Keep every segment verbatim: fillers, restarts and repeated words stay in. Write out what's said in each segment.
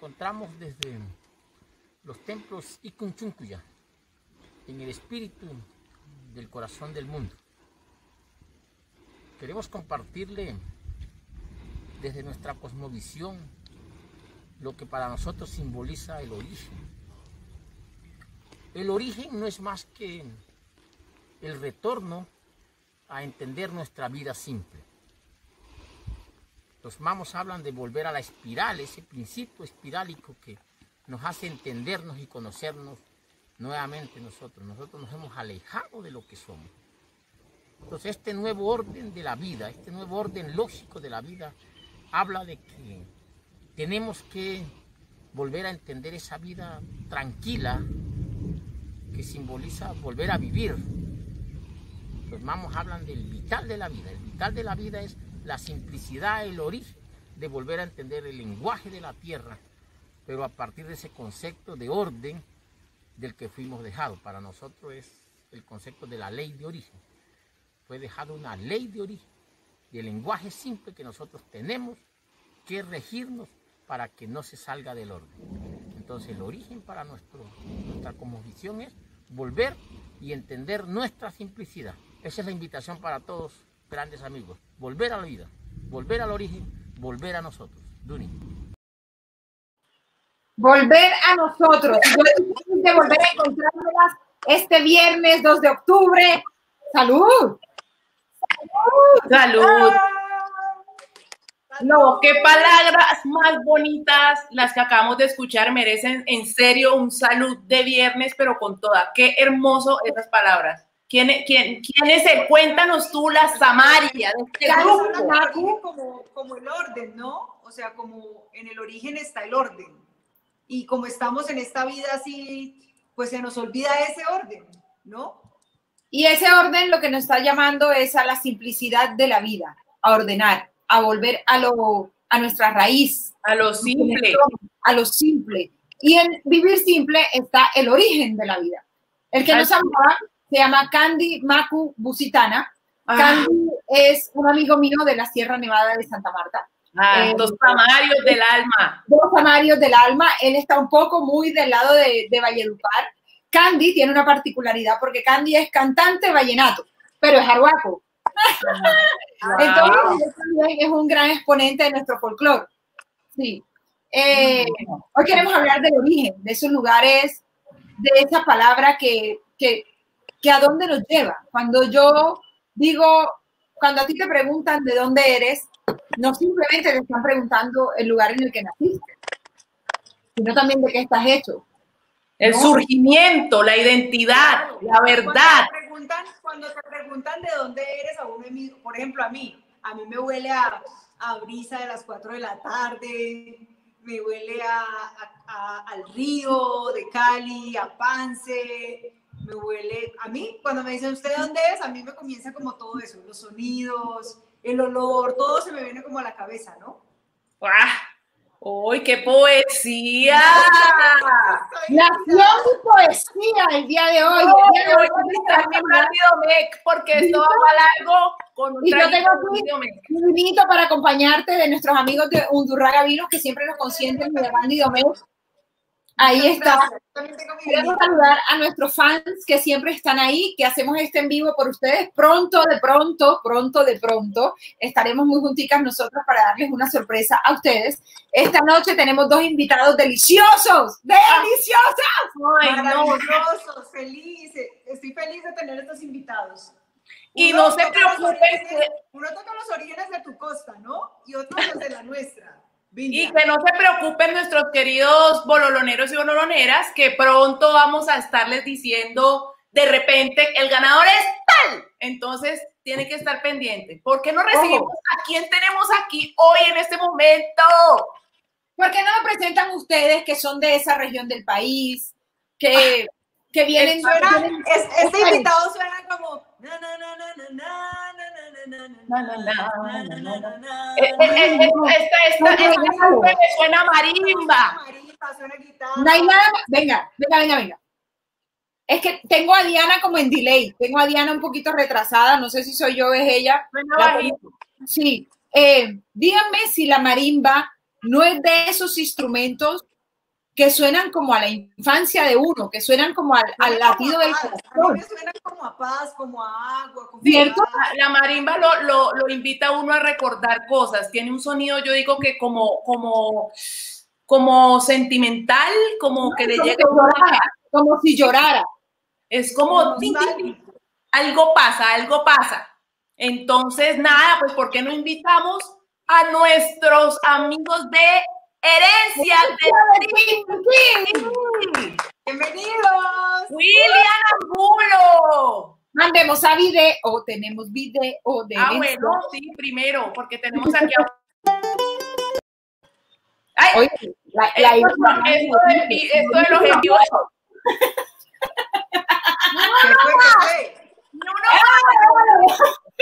encontramos desde los templos Icunchuncuya, en el espíritu del corazón del mundo. Queremos compartirle desde nuestra cosmovisión lo que para nosotros simboliza el origen. El origen no es más que el retorno a entender nuestra vida simple. Los mamos hablan de volver a la espiral, ese principio espirálico que nos hace entendernos y conocernos nuevamente nosotros. Nosotros nos hemos alejado de lo que somos. Entonces este nuevo orden de la vida, este nuevo orden lógico de la vida, habla de que tenemos que volver a entender esa vida tranquila que simboliza volver a vivir. Los mamos hablan del vital de la vida. El vital de la vida es la simplicidad, el origen de volver a entender el lenguaje de la tierra, pero a partir de ese concepto de orden del que fuimos dejados. Para nosotros es el concepto de la ley de origen. Fue dejado una ley de origen, del lenguaje simple que nosotros tenemos que regirnos para que no se salga del orden. Entonces el origen para nuestro, nuestra cosmovisión es volver y entender nuestra simplicidad. Esa es la invitación para todos, grandes amigos. Volver a la vida, volver al origen, volver a nosotros. Duni. Volver a nosotros. Yo de volver a encontrarnos este viernes dos de octubre. ¡Salud! ¡Salud! ¡Salud! No, qué palabras más bonitas las que acabamos de escuchar, merecen en serio un salud de viernes, pero con toda. Qué hermoso esas palabras. ¿Quién, quién, quién es él? Cuéntanos tú la Samaria de este grupo. Como, como el orden, ¿no? O sea, como en el origen está el orden. Y como estamos en esta vida así, pues se nos olvida ese orden, ¿no? Y ese orden lo que nos está llamando es a la simplicidad de la vida, a ordenar, a volver a, lo, a nuestra raíz. A lo simple. A lo simple. Y en vivir simple está el origen de la vida. El que nos hablaba se llama Candy Macu Busitana. Ah. Candy es un amigo mío de la Sierra Nevada de Santa Marta. Ah, eh, los samarios del alma. Los samarios del alma. Él está un poco muy del lado de, de Valledupar. Candy tiene una particularidad porque Candy es cantante vallenato, pero es arhuaco. Wow. Entonces, también es un gran exponente de nuestro folclore. Sí. Eh, hoy queremos hablar del origen, de esos lugares, de esa palabra que, que, que a dónde nos lleva. Cuando yo digo, cuando a ti te preguntan de dónde eres, no simplemente te están preguntando el lugar en el que naciste, sino también de qué estás hecho. El ¿no? surgimiento, la identidad, la verdad. Cuando te, preguntan, cuando te preguntan de dónde eres, a uno, por ejemplo, a mí, a mí me huele a, a brisa de las cuatro de la tarde, me huele a, a, a, al río de Cali, a Pance, me huele, a mí, cuando me dicen usted dónde es, a mí me comienza como todo eso, los sonidos, el olor, todo se me viene como a la cabeza, ¿no? ¡Ah! ¡Uy, qué poesía! Nació mi poesía el día de hoy. No, el día de hoy porque esto va para largo con un y yo tengo un vinito para acompañarte de nuestros amigos de Undurraga Vinos que siempre nos consienten de Bandy Domecq. Ahí está. Queremos saludar a nuestros fans que siempre están ahí, que hacemos este en vivo por ustedes. Pronto, de pronto, pronto, de pronto, estaremos muy junticas nosotros para darles una sorpresa a ustedes. Esta noche tenemos dos invitados deliciosos, deliciosos. Ay, maravillosos, felices. Estoy feliz de tener estos invitados. Y uno no se preocupen. Uno toca los orígenes de tu costa, ¿no? Y otros los de la nuestra. Villa. Y que no se preocupen nuestros queridos bololoneros y bololoneras, que pronto vamos a estarles diciendo de repente el ganador es tal. Entonces tienen que estar pendientes. ¿Por qué no recibimos oh. a quién tenemos aquí hoy en este momento? ¿Por qué no lo presentan ustedes que son de esa región del país? Que, que vienen... Suena, vienen es, este invitado suena como... Esta me suena marimba. No hay nada. Venga, venga, venga, venga. Es que tengo a Diana como en delay. Tengo a Diana un poquito retrasada. No sé si soy yo o es ella. Sí. Eh, díganme si la marimba no es de esos instrumentos que suenan como a la infancia de uno, que suenan como al, al latido del corazón. A mí me suenan como a paz, como a agua. Como ¿Cierto? a... La marimba lo, lo, lo invita a uno a recordar cosas. Tiene un sonido, yo digo que como, como, como sentimental, como que le como llega. Si llorara, como si llorara. Es como, tin, tin, tin. Algo pasa, algo pasa. Entonces, nada, pues ¿por qué no invitamos a nuestros amigos de Herencia de ¡Bienvenidos! William Angulo! Mandemos a video, tenemos video de Ah, Herencia. bueno, sí, primero, porque tenemos aquí a... ¡Ay! Oye, la, la esto, esto, de, esto de los envíos. ¿Qué fue? ¿Qué fue? ¡No, no!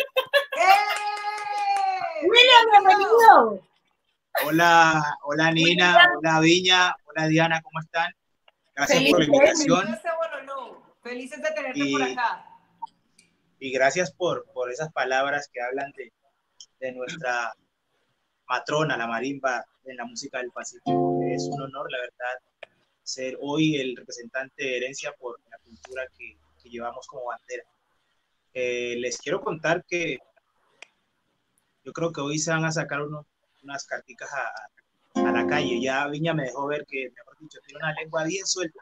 ¡Eh! William, bienvenido. Hola, hola Nina, hola Viña, hola Diana, ¿cómo están? Gracias Feliz por la invitación Felices, bueno, no. Felices de tenerte y, por acá. y gracias por, por esas palabras que hablan de, de nuestra matrona, la marimba en la música del Pacífico. Es un honor, la verdad, ser hoy el representante de Herencia por la cultura que, que llevamos como bandera. Eh, les quiero contar que yo creo que hoy se van a sacar unos unas carticas a, a la calle. Ya Viña me dejó ver que, mejor dicho, tiene una lengua bien suelta.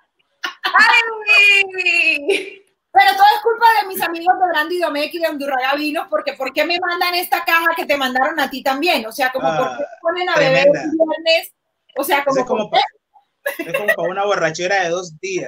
¡Ay! Pero todo es culpa de mis amigos de Brandi Domecq y de Undurraga Vinos, porque ¿por qué me mandan esta caja que te mandaron a ti también? O sea, como Ah, ¿por qué ponen a tremenda. beber el viernes? O sea, como, Es como, pa, es como para una borrachera de dos días.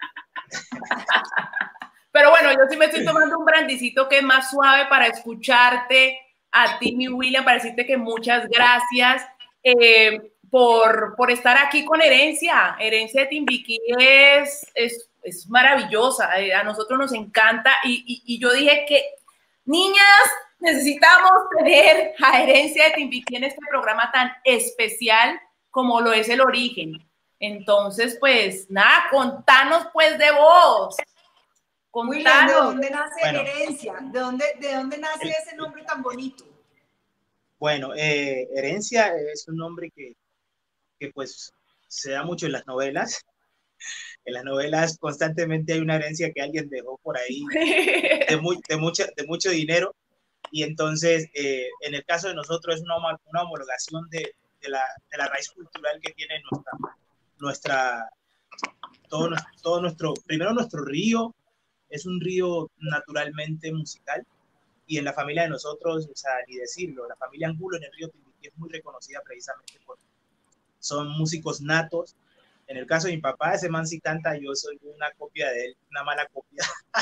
Pero bueno, yo sí me estoy tomando un brandicito que es más suave para escucharte a ti, mi William, para decirte que muchas gracias eh, por, por estar aquí con Herencia. Herencia de Timbiquí es, es, es maravillosa, eh, a nosotros nos encanta y, y, y yo dije que, niñas, necesitamos tener a Herencia de Timbiquí en este programa tan especial como lo es El Origen. Entonces, pues, nada, contanos pues de vos. William, ¿de dónde nace bueno, Herencia? ¿De dónde, ¿De dónde nace el, ese nombre tan bonito? Bueno, eh, Herencia es un nombre que, que pues se da mucho en las novelas. En las novelas constantemente hay una herencia que alguien dejó por ahí de, muy, de, mucha, de mucho dinero. Y entonces, eh, en el caso de nosotros, es una, una homologación de, de, la, de la raíz cultural que tiene nuestra, nuestra todo, nuestro, todo nuestro, primero nuestro río. Es un río naturalmente musical y en la familia de nosotros, o sea, ni decirlo, la familia Angulo en el río Timbiquí es muy reconocida precisamente porque son músicos natos. En el caso de mi papá, ese man sí canta, yo soy una copia de él, una mala copia.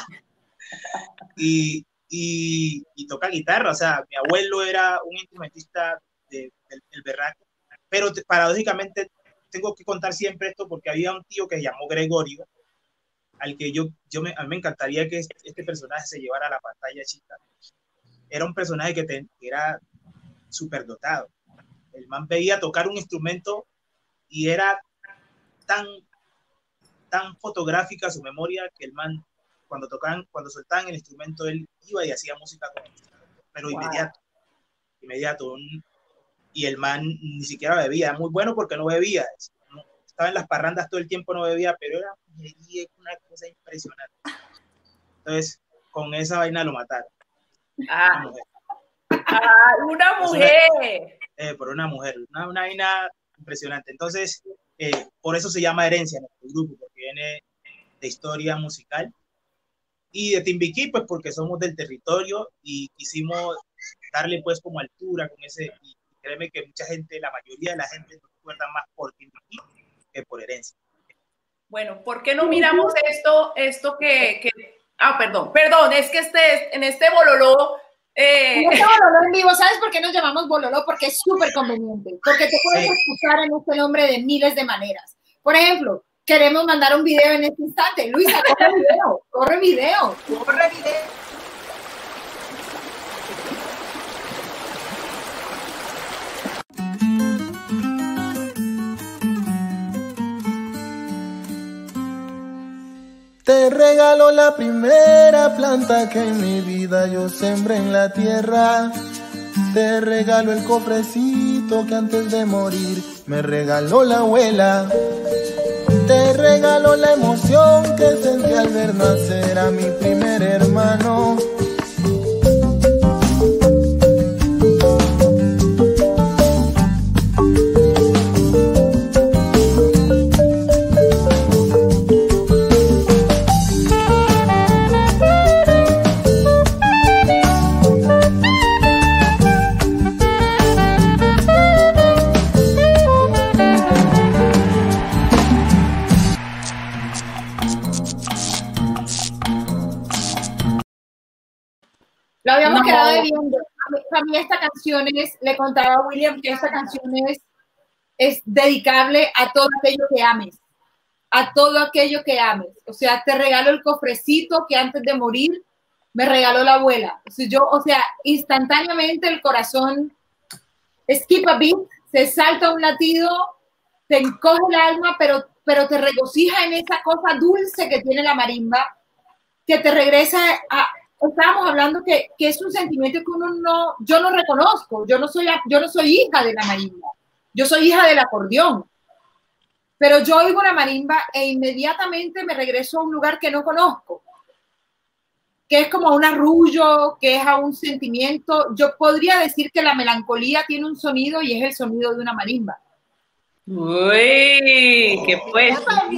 y, y, y toca guitarra, o sea, mi abuelo era un instrumentista de, del, del berraco, pero te, paradójicamente tengo que contar siempre esto porque había un tío que se llamó Gregorio, al que yo, yo me, a mí me encantaría que este, este personaje se llevara a la pantalla chica. Era un personaje que, te, que era súper dotado. El man veía tocar un instrumento y era tan, tan fotográfica su memoria que el man, cuando tocaban, cuando soltaban el instrumento, él iba y hacía música con el instrumento, pero wow. inmediato, inmediato. Un, y el man ni siquiera bebía, muy bueno porque no bebía. No, estaba en las parrandas todo el tiempo, no bebía, pero era una cosa impresionante. Entonces, con esa vaina lo mataron. Ah, una mujer. Ah, una mujer. Eh, por una mujer, una, una vaina impresionante. Entonces, eh, por eso se llama Herencia nuestro grupo, porque viene de historia musical. Y de Timbiquí, pues porque somos del territorio y quisimos darle pues como altura con ese, y créeme que mucha gente, la mayoría de la gente nos recuerda más por Timbiquí que por Herencia. Bueno, ¿por qué no miramos esto, esto que, que... Ah, perdón, perdón, es que este, en este bololó... Eh... En este bololó en vivo, ¿sabes por qué nos llamamos bololó? Porque es súper conveniente, porque te puedes sí. escuchar en este nombre de miles de maneras. Por ejemplo, queremos mandar un video en este instante. Luisa, corre video, corre video. Corre video. Te regalo la primera planta que en mi vida yo sembré en la tierra. Te regalo el cofrecito que antes de morir me regaló la abuela. como la emoción que sentí al ver nacer a mi primer hermano. Lo habíamos No. quedado viendo. Para mí esta canción es, le contaba a William que esta canción es, es dedicable a todo aquello que ames, a todo aquello que ames. O sea, te regalo el cofrecito que antes de morir me regaló la abuela. O sea, yo, o sea, instantáneamente el corazón skip a beat, se salta un latido, te encoge el alma, pero, pero te regocija en esa cosa dulce que tiene la marimba, que te regresa a... Estábamos hablando que, que es un sentimiento que uno no, yo no reconozco, yo no soy, yo no soy hija de la marimba, yo soy hija del acordeón, pero yo oigo la marimba e inmediatamente me regreso a un lugar que no conozco, que es como a un arrullo, que es a un sentimiento. Yo podría decir que la melancolía tiene un sonido y es el sonido de una marimba. Uy, qué pues.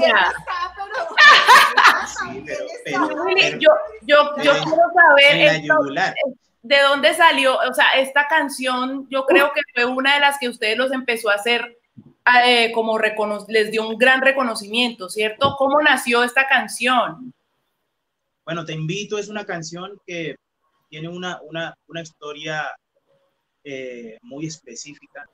Sí, pero, pero, Willy, pero- yo, yo, yo pero quiero saber en la esto, yugular. de dónde salió, o sea, esta canción, yo creo que fue una de las que ustedes los empezó a hacer, eh, como recono- les dio un gran reconocimiento, ¿cierto? ¿Cómo nació esta canción? Bueno, Te Invito es una canción que tiene una, una, una historia eh, muy específica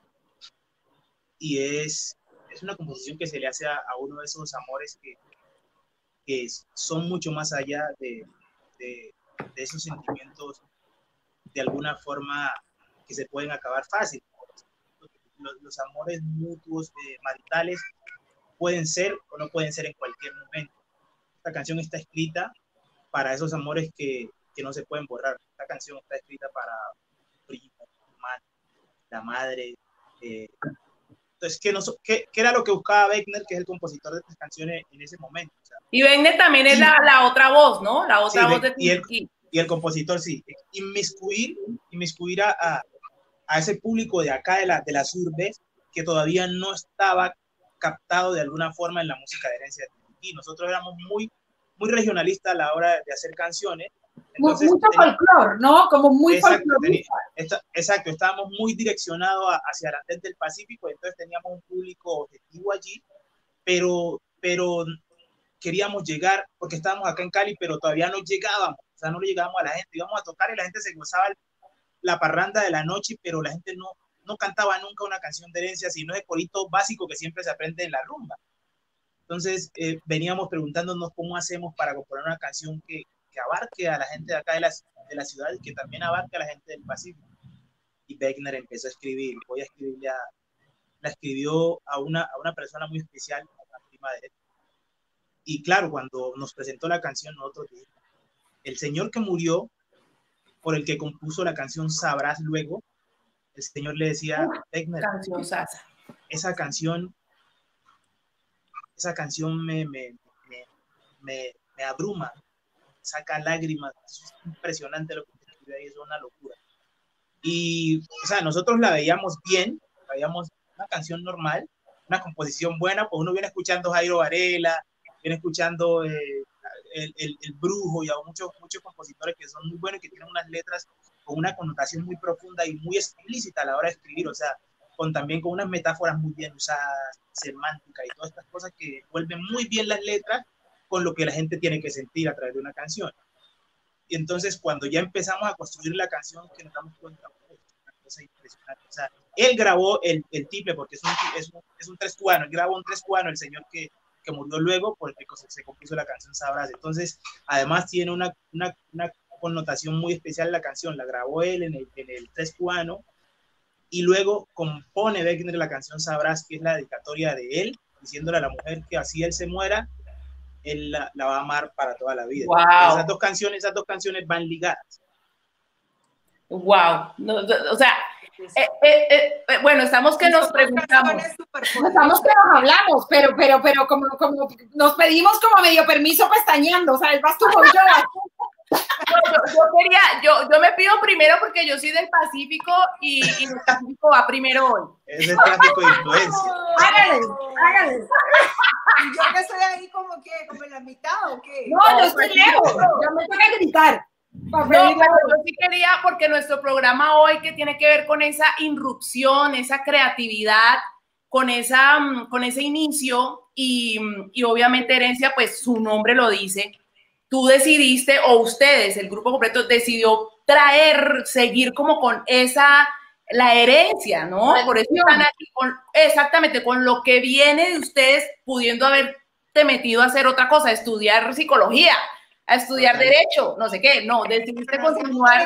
y es, es una composición que se le hace a, a uno de esos amores que, que son mucho más allá de, de, de esos sentimientos de alguna forma que se pueden acabar fácil. Los, los amores mutuos, eh, maritales, pueden ser o no pueden ser en cualquier momento. Esta canción está escrita para esos amores que, que no se pueden borrar. Esta canción está escrita para primo, hermano, la madre. Eh. Entonces, ¿qué, no, qué, ¿qué era lo que buscaba Beckner, que es el compositor de estas canciones en ese momento? O sea, Y Beckner también es y, la, la otra voz, ¿no? La otra sí, voz de y el, Tiki. y el compositor, sí. Inmiscuir, inmiscuir a, a, a ese público de acá, de, la, de las urbes, que todavía no estaba captado de alguna forma en la música de herencia de Tiki. Nosotros éramos muy, muy regionalistas a la hora de hacer canciones. Entonces, mucho folclore, ¿no? Como muy folclorista. Exacto, estábamos muy direccionados hacia el Andén del Pacífico, entonces teníamos un público objetivo allí, pero, pero queríamos llegar, porque estábamos acá en Cali, pero todavía no llegábamos, o sea, no le llegábamos a la gente, íbamos a tocar y la gente se gozaba la parranda de la noche, pero la gente no, no cantaba nunca una canción de herencia, sino el corito básico que siempre se aprende en la rumba. Entonces eh, veníamos preguntándonos cómo hacemos para componer una canción que, que abarque a la gente de acá de la, de la ciudad y que también abarque a la gente del Pacífico. Y Beckner empezó a escribir, voy a escribirle a, la escribió a una, a una persona muy especial, a una prima de él. Y claro, cuando nos presentó la canción, nosotros dijimos, el señor que murió, por el que compuso la canción Sabrás Luego, el señor le decía, Beckner, Canción Sasa. esa canción, esa canción me, me, me, me, me abruma, saca lágrimas, es impresionante lo que usted escribe ahí, es una locura. Y, o sea, nosotros la veíamos bien, la veíamos una canción normal, una composición buena, pues uno viene escuchando Jairo Varela, viene escuchando eh, el, el, el Brujo y a muchos, muchos compositores que son muy buenos y que tienen unas letras con una connotación muy profunda y muy explícita a la hora de escribir, o sea, con, también con unas metáforas muy bien usadas, semánticas y todas estas cosas que vuelven muy bien las letras con lo que la gente tiene que sentir a través de una canción. Y entonces cuando ya empezamos a construir la canción, que nos damos cuenta, oh, es una cosa impresionante. O sea, él grabó el, el tiple porque es un, es, un, es un tres cubano, él grabó un tres cubano, el señor que, que murió luego porque se, se compuso la canción Sabrás. Entonces, además tiene una, una, una connotación muy especial la canción, la grabó él en el, en el tres cubano y luego compone Beckner la canción Sabrás, que es la dedicatoria de él, diciéndole a la mujer que así él se muera, él la, la va a amar para toda la vida. Wow. Esas dos canciones, esas dos canciones van ligadas. Wow. No, o sea, Eh, eh, eh, eh, bueno, estamos que nos preguntamos. Estamos que nos hablamos, pero, pero, pero como, como nos pedimos como medio permiso pestañeando, ¿sabes? Vas tú con yo. Yo, yo, yo quería, yo, yo me pido primero porque yo soy del Pacífico y, y el Pacífico va primero hoy. Es el tráfico de influencia. Hágale, hágale. ¿Y yo que estoy ahí como que, como en la mitad o qué? No, yo estoy lejos. Yo me toca gritar. No, pero yo sí quería, porque nuestro programa hoy que tiene que ver con esa irrupción, esa creatividad, con, esa, con ese inicio y, y obviamente Herencia, pues su nombre lo dice. Tú decidiste, o ustedes, el grupo completo, decidió traer, seguir como con esa, la herencia, ¿no? Por eso están aquí, con, exactamente, con lo que viene de ustedes, pudiendo haberte metido a hacer otra cosa, estudiar psicología, a estudiar derecho, no sé qué, no, decidiste continuar.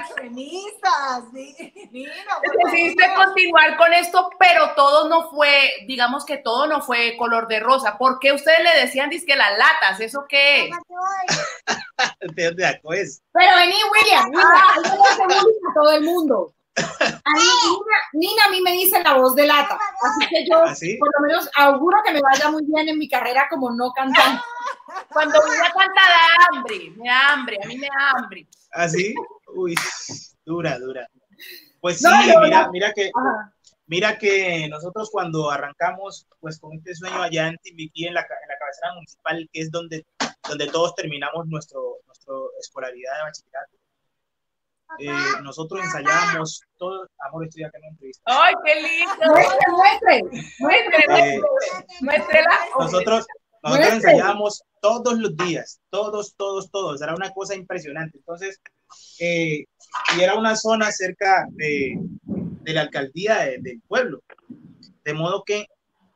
Decidiste continuar con esto, pero todo no fue, digamos que todo no fue color de rosa. ¿Por qué ustedes le decían dizque las latas? ¿Eso qué es? ¿De dónde es? Pero vení, William, William, a todo el mundo. A mí, Nina, Nina a mí me dice la voz de lata, así que yo ¿Así? por lo menos auguro que me vaya muy bien en mi carrera como no cantante. Cuando voy a cantar da hambre, me da hambre, a mí me da hambre. ¿Así? Uy, dura, dura. Pues sí, no, mira, no. mira que mira que nosotros cuando arrancamos pues con este sueño allá en Timbiquí, en la, en la cabecera municipal, que es donde, donde todos terminamos nuestro, nuestro escolaridad de bachillerato, Eh, nosotros ensayábamos todo. Amor, estoy acá en una entrevista. ¡Ay, qué lindo! Muestre, muestre, eh, muéstrela. Nosotros, nosotros ensayábamos todos los días, todos, todos, todos. Era una cosa impresionante. Entonces, eh, y era una zona cerca de, de la alcaldía de, del pueblo. De modo que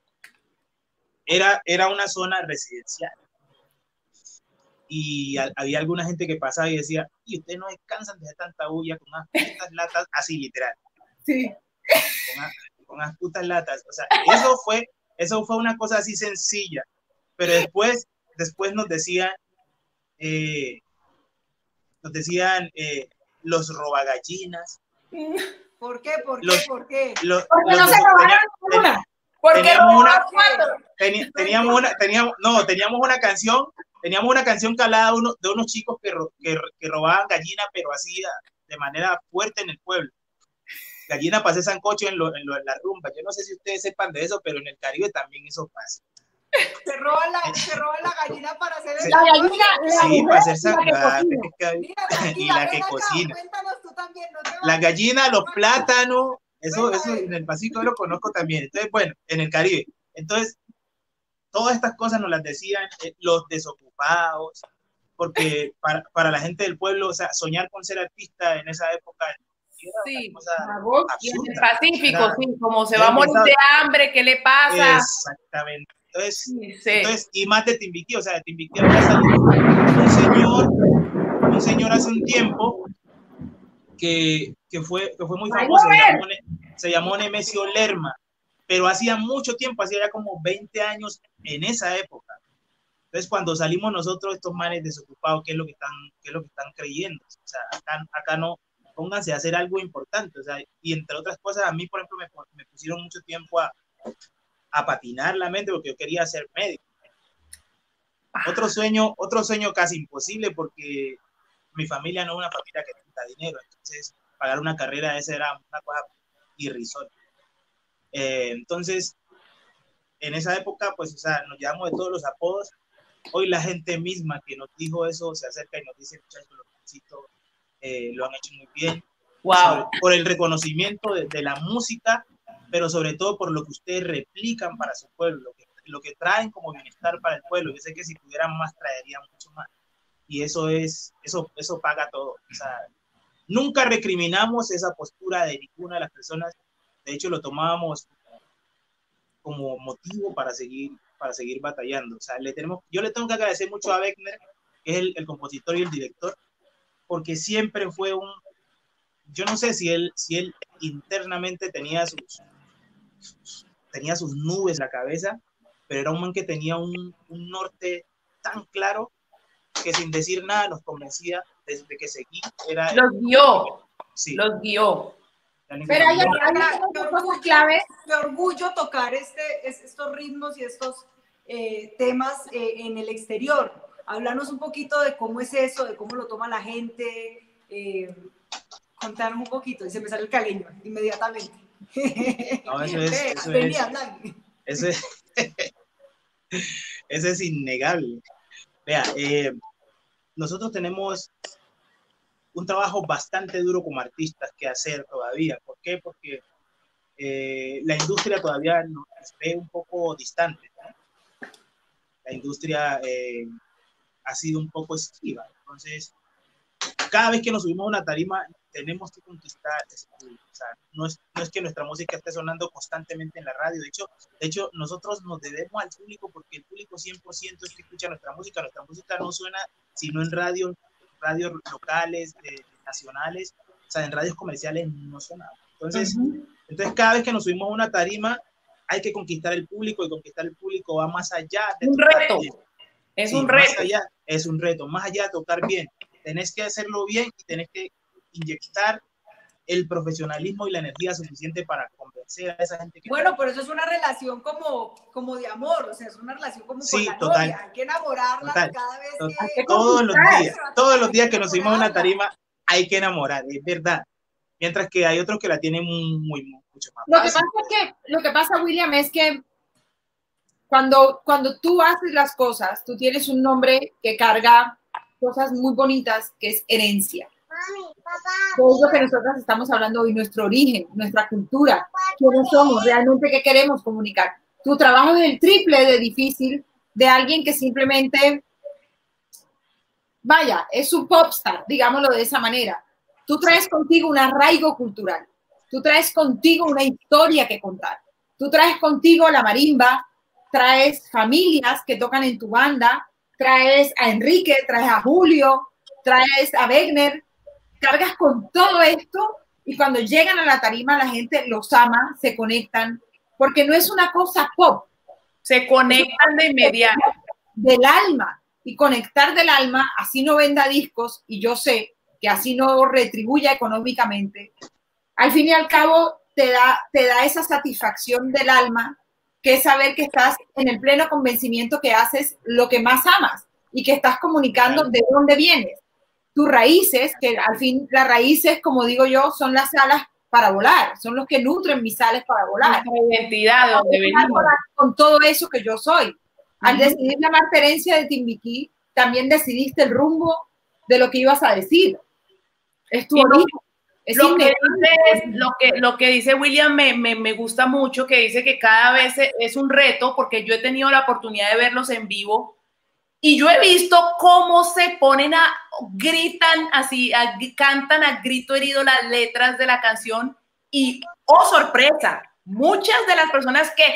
era, era una zona residencial. Y a, había alguna gente que pasaba y decía, y ustedes no descansan de tanta bulla con unas putas latas, así literal. Sí. Con, unas, con unas putas latas. O sea, eso fue, eso fue una cosa así sencilla. Pero después, después nos decían, eh, nos decían eh, los robagallinas. ¿Por qué? ¿Por qué? Los, ¿Por qué? Los, Porque los, no se robaron ninguna. Porque teníamos una, ¿cuándo? teni, teníamos una, teníamos, no, teníamos una canción. Teníamos una canción calada uno, de unos chicos que, que, que robaban gallina, pero así de manera fuerte en el pueblo. Gallina para hacer sancocho en, lo, en, lo, en la rumba. Yo no sé si ustedes sepan de eso, pero en el Caribe también eso pasa. Se roban la, se roba la gallina para hacer el la gallina. Sí, para hacer sancocho. Y la que cocina. Cuéntanos tú también. No te la gallina, los plátanos, eso, eso en el Pacífico lo conozco también. Entonces, bueno, en el Caribe. Entonces, todas estas cosas nos las decían eh, los desocupados, porque para, para la gente del pueblo, o sea, soñar con ser artista en esa época era sí, una cosa absurda. Y en el Pacífico, era, sí, como se va a morir de hambre, ¿qué le pasa? Exactamente. Entonces, sí, sí. entonces y más de Timbiquí, o sea, de Timbiquí había salido un señor, un señor hace un tiempo que, que, fue, que fue muy famoso, se llamó, se llamó Nemesio Lerma. Pero hacía mucho tiempo, hacía ya como veinte años en esa época. Entonces, cuando salimos nosotros, estos manes desocupados, ¿qué es lo que están, qué es lo que están creyendo? O sea, acá, acá no, pónganse a hacer algo importante. O sea, y entre otras cosas, a mí, por ejemplo, me, me pusieron mucho tiempo a, a patinar la mente porque yo quería ser médico. Otro sueño, otro sueño casi imposible porque mi familia no es una familia que tenga dinero. Entonces, pagar una carrera esa era una cosa irrisoria. Eh, entonces, en esa época, pues, o sea, nos llevamos de todos los apodos. Hoy la gente misma que nos dijo eso se acerca y nos dice, muchachos, los felicito, eh, lo han hecho muy bien. Wow. Sobre, por el reconocimiento de, de la música, pero sobre todo por lo que ustedes replican para su pueblo, lo que, lo que traen como bienestar para el pueblo. Yo sé que si tuvieran más, traerían mucho más. Y eso es, eso, eso paga todo. O sea, nunca recriminamos esa postura de ninguna de las personas. De hecho, lo tomábamos como motivo para seguir, para seguir batallando. O sea, le tenemos, yo le tengo que agradecer mucho a Beckner, que es el, el compositor y el director, porque siempre fue un, yo no sé si él, si él internamente tenía sus, tenía sus nubes en la cabeza, pero era un man que tenía un, un norte tan claro que sin decir nada nos convencía desde que seguí. Era los guió, sí. los guió. Pero hay, hay cosas claves. Me orgullo tocar este, estos ritmos y estos eh, temas eh, en el exterior. Háblanos un poquito de cómo es eso, de cómo lo toma la gente. Eh, contarnos un poquito. Y se me sale el caleño inmediatamente. No, eso es, eso Vení, es, habla. eso es, eso es innegable. Vea, eh, nosotros tenemos un trabajo bastante duro como artistas que hacer todavía. ¿Por qué? Porque eh, la industria todavía nos ve un poco distante, ¿no? La industria eh, ha sido un poco esquiva. Entonces, cada vez que nos subimos a una tarima, tenemos que conquistar ese público. O sea, no es, no es que nuestra música esté sonando constantemente en la radio. De hecho, de hecho, nosotros nos debemos al público porque el público cien por ciento es que escucha nuestra música. Nuestra música no suena sino en radio, radios locales, eh, nacionales, o sea, en radios comerciales no suena. Entonces, uh-huh. entonces, cada vez que nos subimos a una tarima, hay que conquistar el público, y conquistar el público va más allá de un reto. Bien. Es sí, un reto. Más allá, es un reto, más allá de tocar bien. Tenés que hacerlo bien y tenés que inyectar el profesionalismo y la energía suficiente para convencer a esa gente que... Bueno, pero eso es una relación como, como de amor, o sea, es una relación como sí, con la total, novia. Hay que enamorarla total, cada vez total, que... Todos los días, todos los días que nos subimos a una tarima hay que enamorar, es verdad. Mientras que hay otros que la tienen muy, muy mucho más lo fácil. Que pasa es que, lo que pasa, William, es que cuando, cuando tú haces las cosas, tú tienes un nombre que carga cosas muy bonitas, que es herencia. Mami, papá, todo es lo que nosotros estamos hablando hoy, nuestro origen, nuestra cultura, quiénes somos, realmente qué queremos comunicar. Tu trabajo es el triple de difícil de alguien que simplemente, vaya, es un popstar, digámoslo de esa manera. Tú traes contigo un arraigo cultural, tú traes contigo una historia que contar, tú traes contigo la marimba, traes familias que tocan en tu banda, traes a Enrique, traes a Julio, traes a Wegner, cargas con todo esto y cuando llegan a la tarima la gente los ama, se conectan, porque no es una cosa pop. Se conectan de inmediato. Del alma, y conectar del alma, así no venda discos, y yo sé que así no retribuya económicamente, al fin y al cabo te da, te da esa satisfacción del alma, que es saber que estás en el pleno convencimiento que haces lo que más amas y que estás comunicando de dónde vienes. Tus raíces, que al fin las raíces, como digo yo, son las alas para volar, son los que nutren mis alas para volar. Nuestra identidad, donde venimos. Con todo eso que yo soy. Al uh-huh. decidir llamar Herencia de Timbiquí, también decidiste el rumbo de lo que ibas a decir. Es tu origen. Es lo, que dice, lo, que, lo que dice William me, me, me gusta mucho, que dice que cada vez es un reto, porque yo he tenido la oportunidad de verlos en vivo y yo he visto cómo se ponen a, gritan así, a, cantan a grito herido las letras de la canción y, oh sorpresa, muchas de las personas que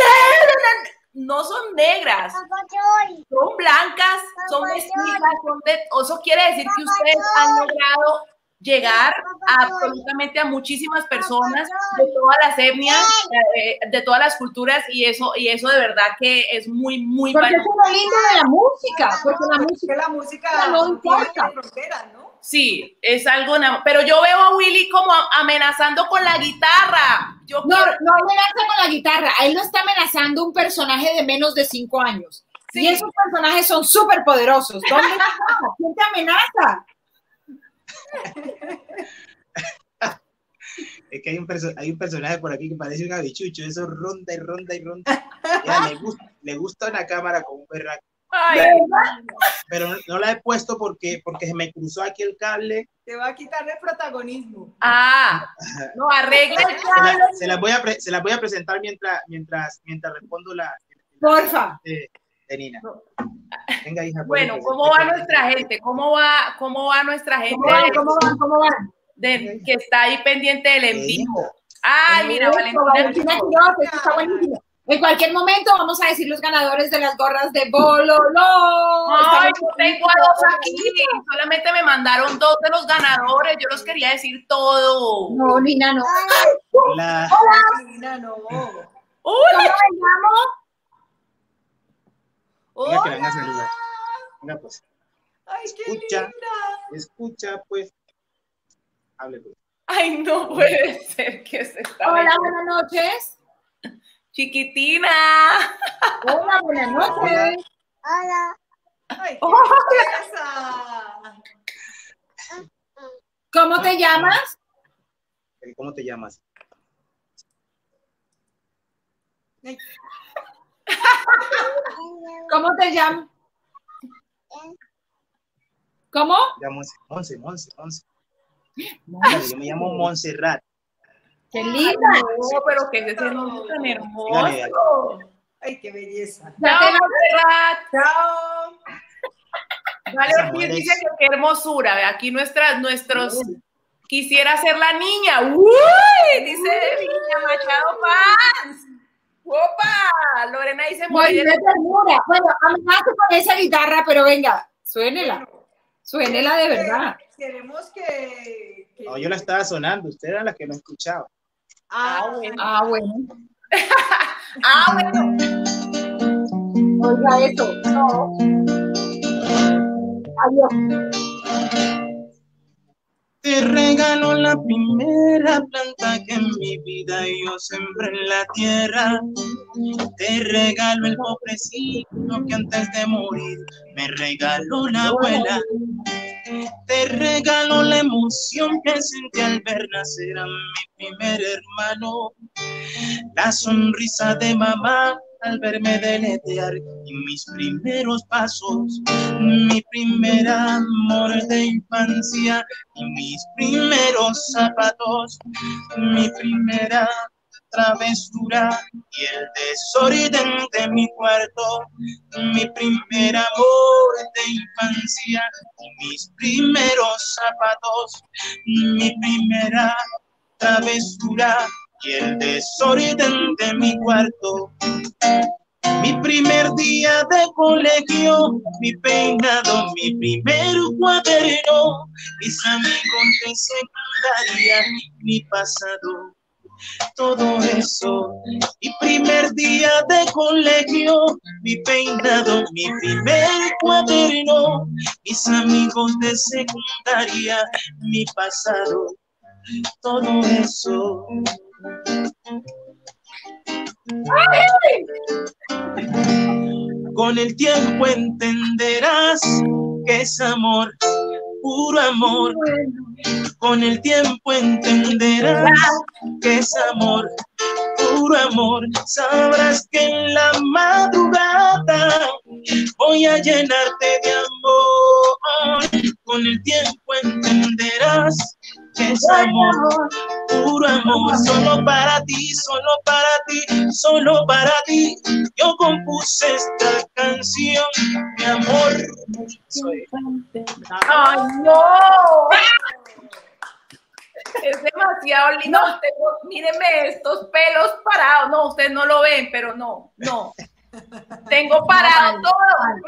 no son negras, son blancas, son mestizas, son de, eso quiere decir que ustedes han logrado llegar a absolutamente a muchísimas personas de todas las etnias, eh, de todas las culturas, y eso, y eso de verdad que es muy, muy porque valioso. Es lo lindo de la música, porque la música, la música no importa. Frontera, ¿no? Sí, es algo, pero yo veo a Willy como amenazando con la guitarra. Yo no, quiero... no amenaza con la guitarra, a él no está amenazando un personaje de menos de cinco años. Sí. Y esos personajes son súper poderosos. ¿Dónde está? ¿Quién te amenaza? Es que hay un, hay un personaje por aquí que parece un habichucho, eso ronda y ronda y ronda. Ya, le, gusta, le gusta una cámara con un berraco. Pero no, no la he puesto porque, porque se me cruzó aquí el cable. Te va a quitar el protagonismo. Ah, no, arregla el cable. Se, la, se, las voy a pre, se las voy a presentar mientras, mientras, mientras respondo la... la Porfa. De, de Nina. Venga, hija. Bueno, ¿cómo va nuestra gente? ¿Cómo va, cómo va nuestra gente? ¿Cómo van? ¿Cómo van? ¿Cómo van? De, que está ahí pendiente del en vivo. Ay, mira, Valentina. Valentina Quiroz, esto está buenísimo. En cualquier momento vamos a decir los ganadores de las gorras de Bololó. Ay, yo tengo a dos aquí. Solamente me mandaron dos de los ganadores. Yo los quería decir todo. No, Nina, no. Hola. Hola. Nina, no. Hola. ¿Cómo me llamo? Venga, que venga a saludar. Venga, pues. Ay, qué escucha, linda. Escucha, pues. Hable, pues. Ay, no puede ser que se está. Hola, buenas noches. Chiquitina. Hola, buenas noches. Hola. Ay, qué Hola. belleza. ¿Cómo te llamas? ¿Cómo te llamas? Ay, ¿Cómo te llamas? ¿Cómo? Llamo Monse, Monse, Monse. Dígale, yo me llamo Montserrat. ¡Qué linda! No, pero que ese nombre tan Dígale, hermoso. ay, qué belleza. Ya Chao, te- Montserrat. Chao. Vale, Esa Ortiz mujer dice es- que qué hermosura. Ve, aquí nuestras, nuestros. Quisiera ser la niña. ¡Uy! Dice Niña Machado Paz. ¡Opa! Lorena dice Muy morir. de ternura. Bueno, amenazo con esa guitarra, pero venga, suénela. Suénela de verdad. Queremos que. que- No, yo la estaba sonando, usted era la que no escuchaba. Ah, bueno. Ah, bueno. Ah, bueno. Oiga eso. No. Adiós. Te regalo la primera planta que en mi vida yo sembré en la tierra. Te regalo el pobrecito que antes de morir me regaló la abuela. Te regalo la emoción que sentí al ver nacer a mi primer hermano. La sonrisa de mamá al verme deletear y mis primeros pasos, mi primer amor de infancia y mis primeros zapatos, mi primera travesura y el desorden de mi cuarto, mi primer amor de infancia y mis primeros zapatos, mi primera travesura y el desorden de mi cuarto. Mi primer día de colegio, mi peinado, mi primer cuaderno, mis amigos de secundaria, mi pasado, todo eso. Mi primer día de colegio, mi peinado, mi primer cuaderno, mis amigos de secundaria, mi pasado, todo eso. Con el tiempo entenderás que es amor, puro amor. Con el tiempo entenderás que es amor, puro amor. Sabrás que en la madrugada voy a llenarte de amor. Con el tiempo entenderás que es amor, puro amor. Solo para ti, solo para ti, solo para ti. Yo compuse esta canción, mi amor. Soy. ¡Ay, no! Es demasiado lindo. Tengo- mírenme estos pelos parados. No, ustedes no lo ven, pero no, no. Tengo parado todo.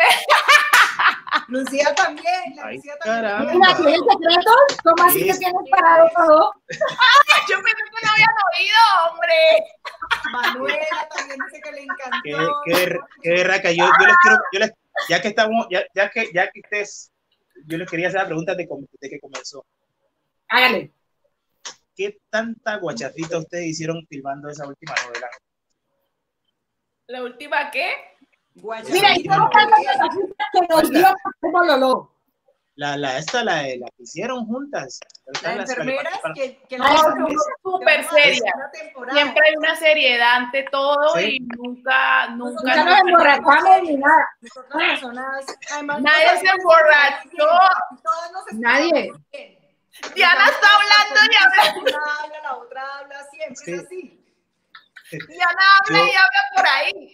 Lucía también. La Ay, Lucía también. caramba. Mira, ¿tienes secretos? ¿Cómo así que tienes parado todo? Yo pensé que no habían oído, hombre. Manuela también dice que le encantó. Qué, qué, qué berraca. Yo, yo les quiero, yo les, ya que estamos, ya, ya que, ya que ustedes, yo les quería hacer la pregunta de, de que comenzó. Hágale. ¿Qué tanta guachafita ustedes hicieron filmando esa última novela? ¿La última qué? Guacha. Mira, y estamos hablando de la fiesta que nos dio como Lolo. La, la, esta, la, la que hicieron juntas. Las enfermeras que, que Ay, la- No, es- súper seria. Una temporada. Siempre hay una seriedad ante todo Sí. y nunca, nunca. Nunca nos emborrachamos ni nada. Nosotras personas, además, Nadie nos se sabemos emborrachó. bien, todas nos Nadie. escuchamos bien. Diana está hablando y hablando. Una habla, la otra habla, siempre Sí. es así. Diana habla Yo- y habla por ahí.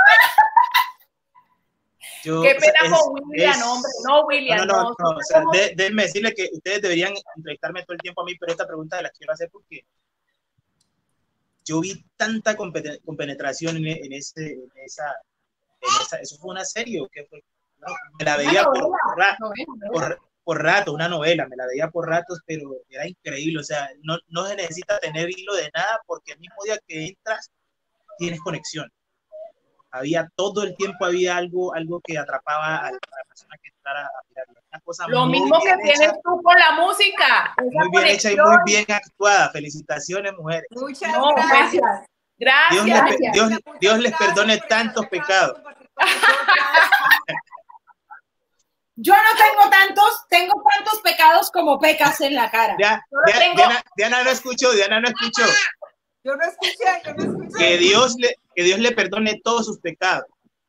Yo, Qué o sea, pena es- con William, es- hombre. No, William, No, no. no, no, no, o sea, de- déjenme decirle que ustedes deberían entrevistarme todo el tiempo a mí, pero esta pregunta la quiero hacer porque yo vi tanta competen- compenetración en, en, ese, en, esa, en esa, eso fue una serie o qué fue. No, me la veía por, por, ra- por, por rato, una novela, me la veía por ratos, pero era increíble, o sea, no, no se necesita tener hilo de nada porque el mismo día que entras tienes conexión. Había todo el tiempo había algo, algo que atrapaba a la persona que entrar a, a mirarla. Una cosa Lo muy mismo que bien tienes hecha, tú con la música. Esa muy bien hecha y conexión. muy bien actuada. Felicitaciones, mujeres. Muchas No, gracias. Dios, Gracias. les, pe- Gracias. Dios, Muchas Dios les gracias perdone por estar tantos acá, pecados. compartir con nosotras. Yo no tengo tantos, tengo tantos pecados como pecas en la cara. Ya, Solo ya, tengo- Diana, Diana no escuchó, Diana no escuchó. Yo no escuché, yo no escuché. Que Dios le, que Dios le perdone todos sus pecados.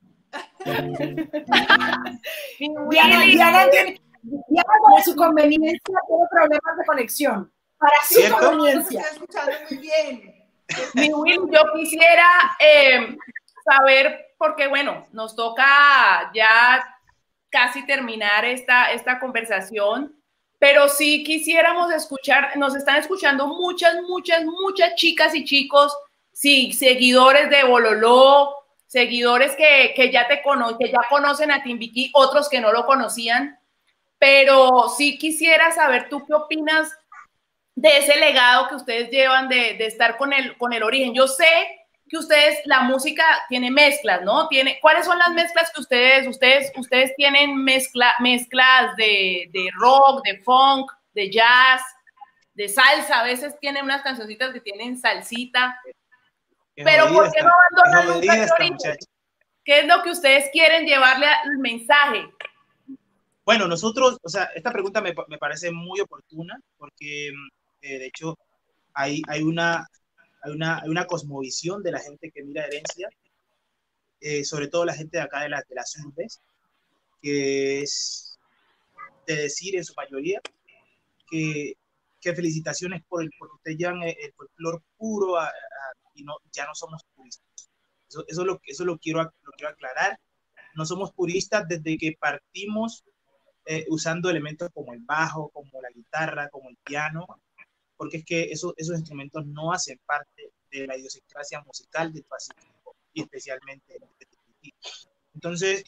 Mi Diana, Willy, Diana tiene, Diana por su conveniencia tiene problemas de conexión. Para su ¿Cierto? No, los conveniencia. estoy escuchando muy bien. mi Willy, yo quisiera eh, saber, porque bueno, nos toca ya casi terminar esta, esta conversación, pero sí quisiéramos escuchar, nos están escuchando muchas, muchas, muchas chicas y chicos, sí, seguidores de Bololó, seguidores que, que ya te conocen, que ya conocen a Timbiquí, otros que no lo conocían, pero sí quisiera saber tú qué opinas de ese legado que ustedes llevan de, de estar con el, con el origen. Yo sé que ustedes, la música tiene mezclas, ¿no? Tiene, ¿cuáles son las mezclas que ustedes, ustedes, ustedes tienen mezcla, mezclas de, de rock, de funk, de jazz, de salsa? A veces tienen unas cancioncitas que tienen salsita. Qué Pero jodida ¿por qué está, no abandonan qué nunca jodida el esta origen? muchacha. ¿Qué es lo que ustedes quieren llevarle al mensaje? Bueno, nosotros, o sea, esta pregunta me, me parece muy oportuna porque, eh, de hecho, hay, hay, una, hay, una, hay una cosmovisión de la gente que mira Herencia, eh, sobre todo la gente de acá de, la, de las urbes, que es de decir en su mayoría que, que felicitaciones por el, porque ustedes llevan el, el folclore puro a, a, y no, ya no somos puristas. Eso, eso, lo, eso lo, quiero, lo quiero aclarar. No somos puristas desde que partimos eh, usando elementos como el bajo, como la guitarra, como el piano, porque es que eso, esos instrumentos no hacen parte de la idiosincrasia musical del Pacífico, y especialmente de Timbiquí. Entonces,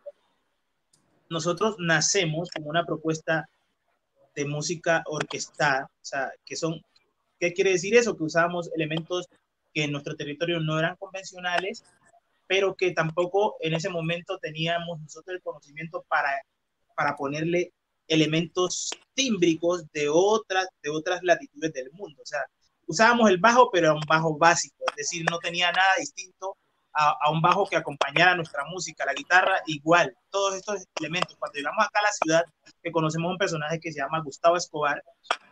nosotros nacemos como una propuesta de música orquestada, o sea, que son, ¿qué quiere decir eso? Que usábamos elementos que en nuestro territorio no eran convencionales, pero que tampoco en ese momento teníamos nosotros el conocimiento para, para ponerle elementos tímbricos de otras, de otras latitudes del mundo. O sea, usábamos el bajo, pero era un bajo básico, es decir, no tenía nada distinto a, a un bajo que acompañara nuestra música. La guitarra igual, todos estos elementos. Cuando llegamos acá a la ciudad, que conocemos un personaje que se llama Gustavo Escobar,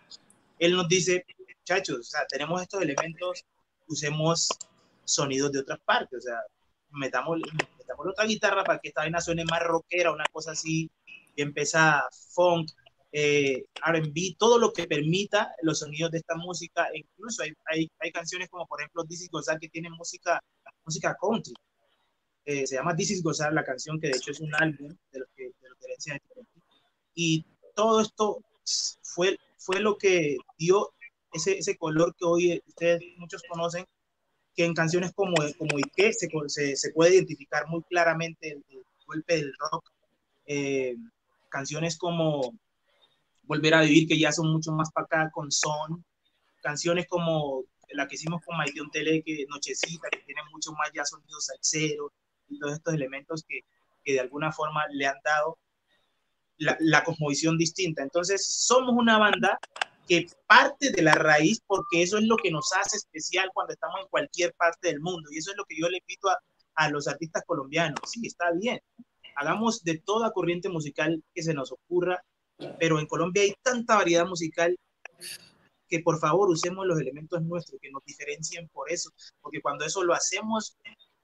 él nos dice, muchachos, o sea, tenemos estos elementos, usemos sonidos de otras partes, o sea, metamos, metamos otra guitarra para que esta vaina suene más rockera, una cosa así, y empieza funk, eh, R and B, todo lo que permita los sonidos de esta música. E incluso hay, hay, hay canciones como por ejemplo This Is Gozar, que tienen música, música country, eh, se llama This Is Gozar la canción, que de hecho es un álbum de los que de los que Herencia de Timbiquí. Y todo esto fue, fue lo que dio ese, ese color que hoy ustedes muchos conocen, que en canciones como, como Ike se, se, se puede identificar muy claramente el, el golpe del rock. Eh, canciones como Volver a Vivir, que ya son mucho más para acá con son, canciones como la que hicimos con Maite Ontele, que Nochecita, que tiene mucho más ya sonidos salseros y todos estos elementos que, que de alguna forma le han dado la, la cosmovisión distinta. Entonces somos una banda que parte de la raíz, porque eso es lo que nos hace especial cuando estamos en cualquier parte del mundo, y eso es lo que yo le invito a, a los artistas colombianos. Sí, está bien, hagamos de toda corriente musical que se nos ocurra, pero en Colombia hay tanta variedad musical que por favor usemos los elementos nuestros, que nos diferencien por eso, porque cuando eso lo hacemos,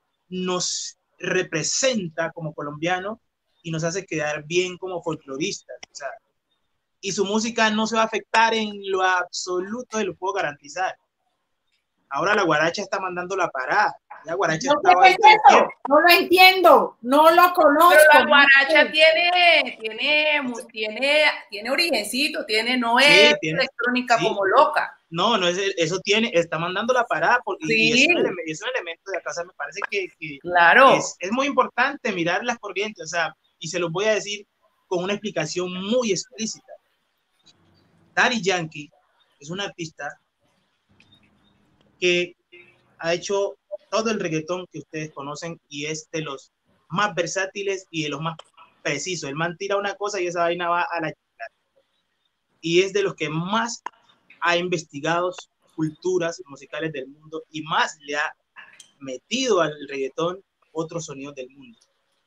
nos representa como colombianos y nos hace quedar bien como folcloristas, o sea, y su música no se va a afectar en lo absoluto, y lo puedo garantizar. Ahora la guaracha está mandando la parada. La guaracha No sé estaba qué ahí es todo el eso, tiempo. no lo entiendo, no lo conozco. Pero la guaracha tiene, tiene, tiene, tiene origencito, tiene, no Sí, es tiene- electrónica sí. como loca. No, no es, eso tiene, está mandando la parada, porque, y Sí. es un, eleme- es un elemento de acá, o sea, me parece que, que Claro. es, es muy importante mirar las corrientes, o sea, y se los voy a decir con una explicación muy explícita. Daddy Yankee es un artista que ha hecho todo el reggaetón que ustedes conocen y es de los más versátiles y de los más preciso. El man tira una cosa y esa vaina va a la chica. Y es de los que más ha investigado culturas musicales del mundo y más le ha metido al reggaetón otros sonidos del mundo.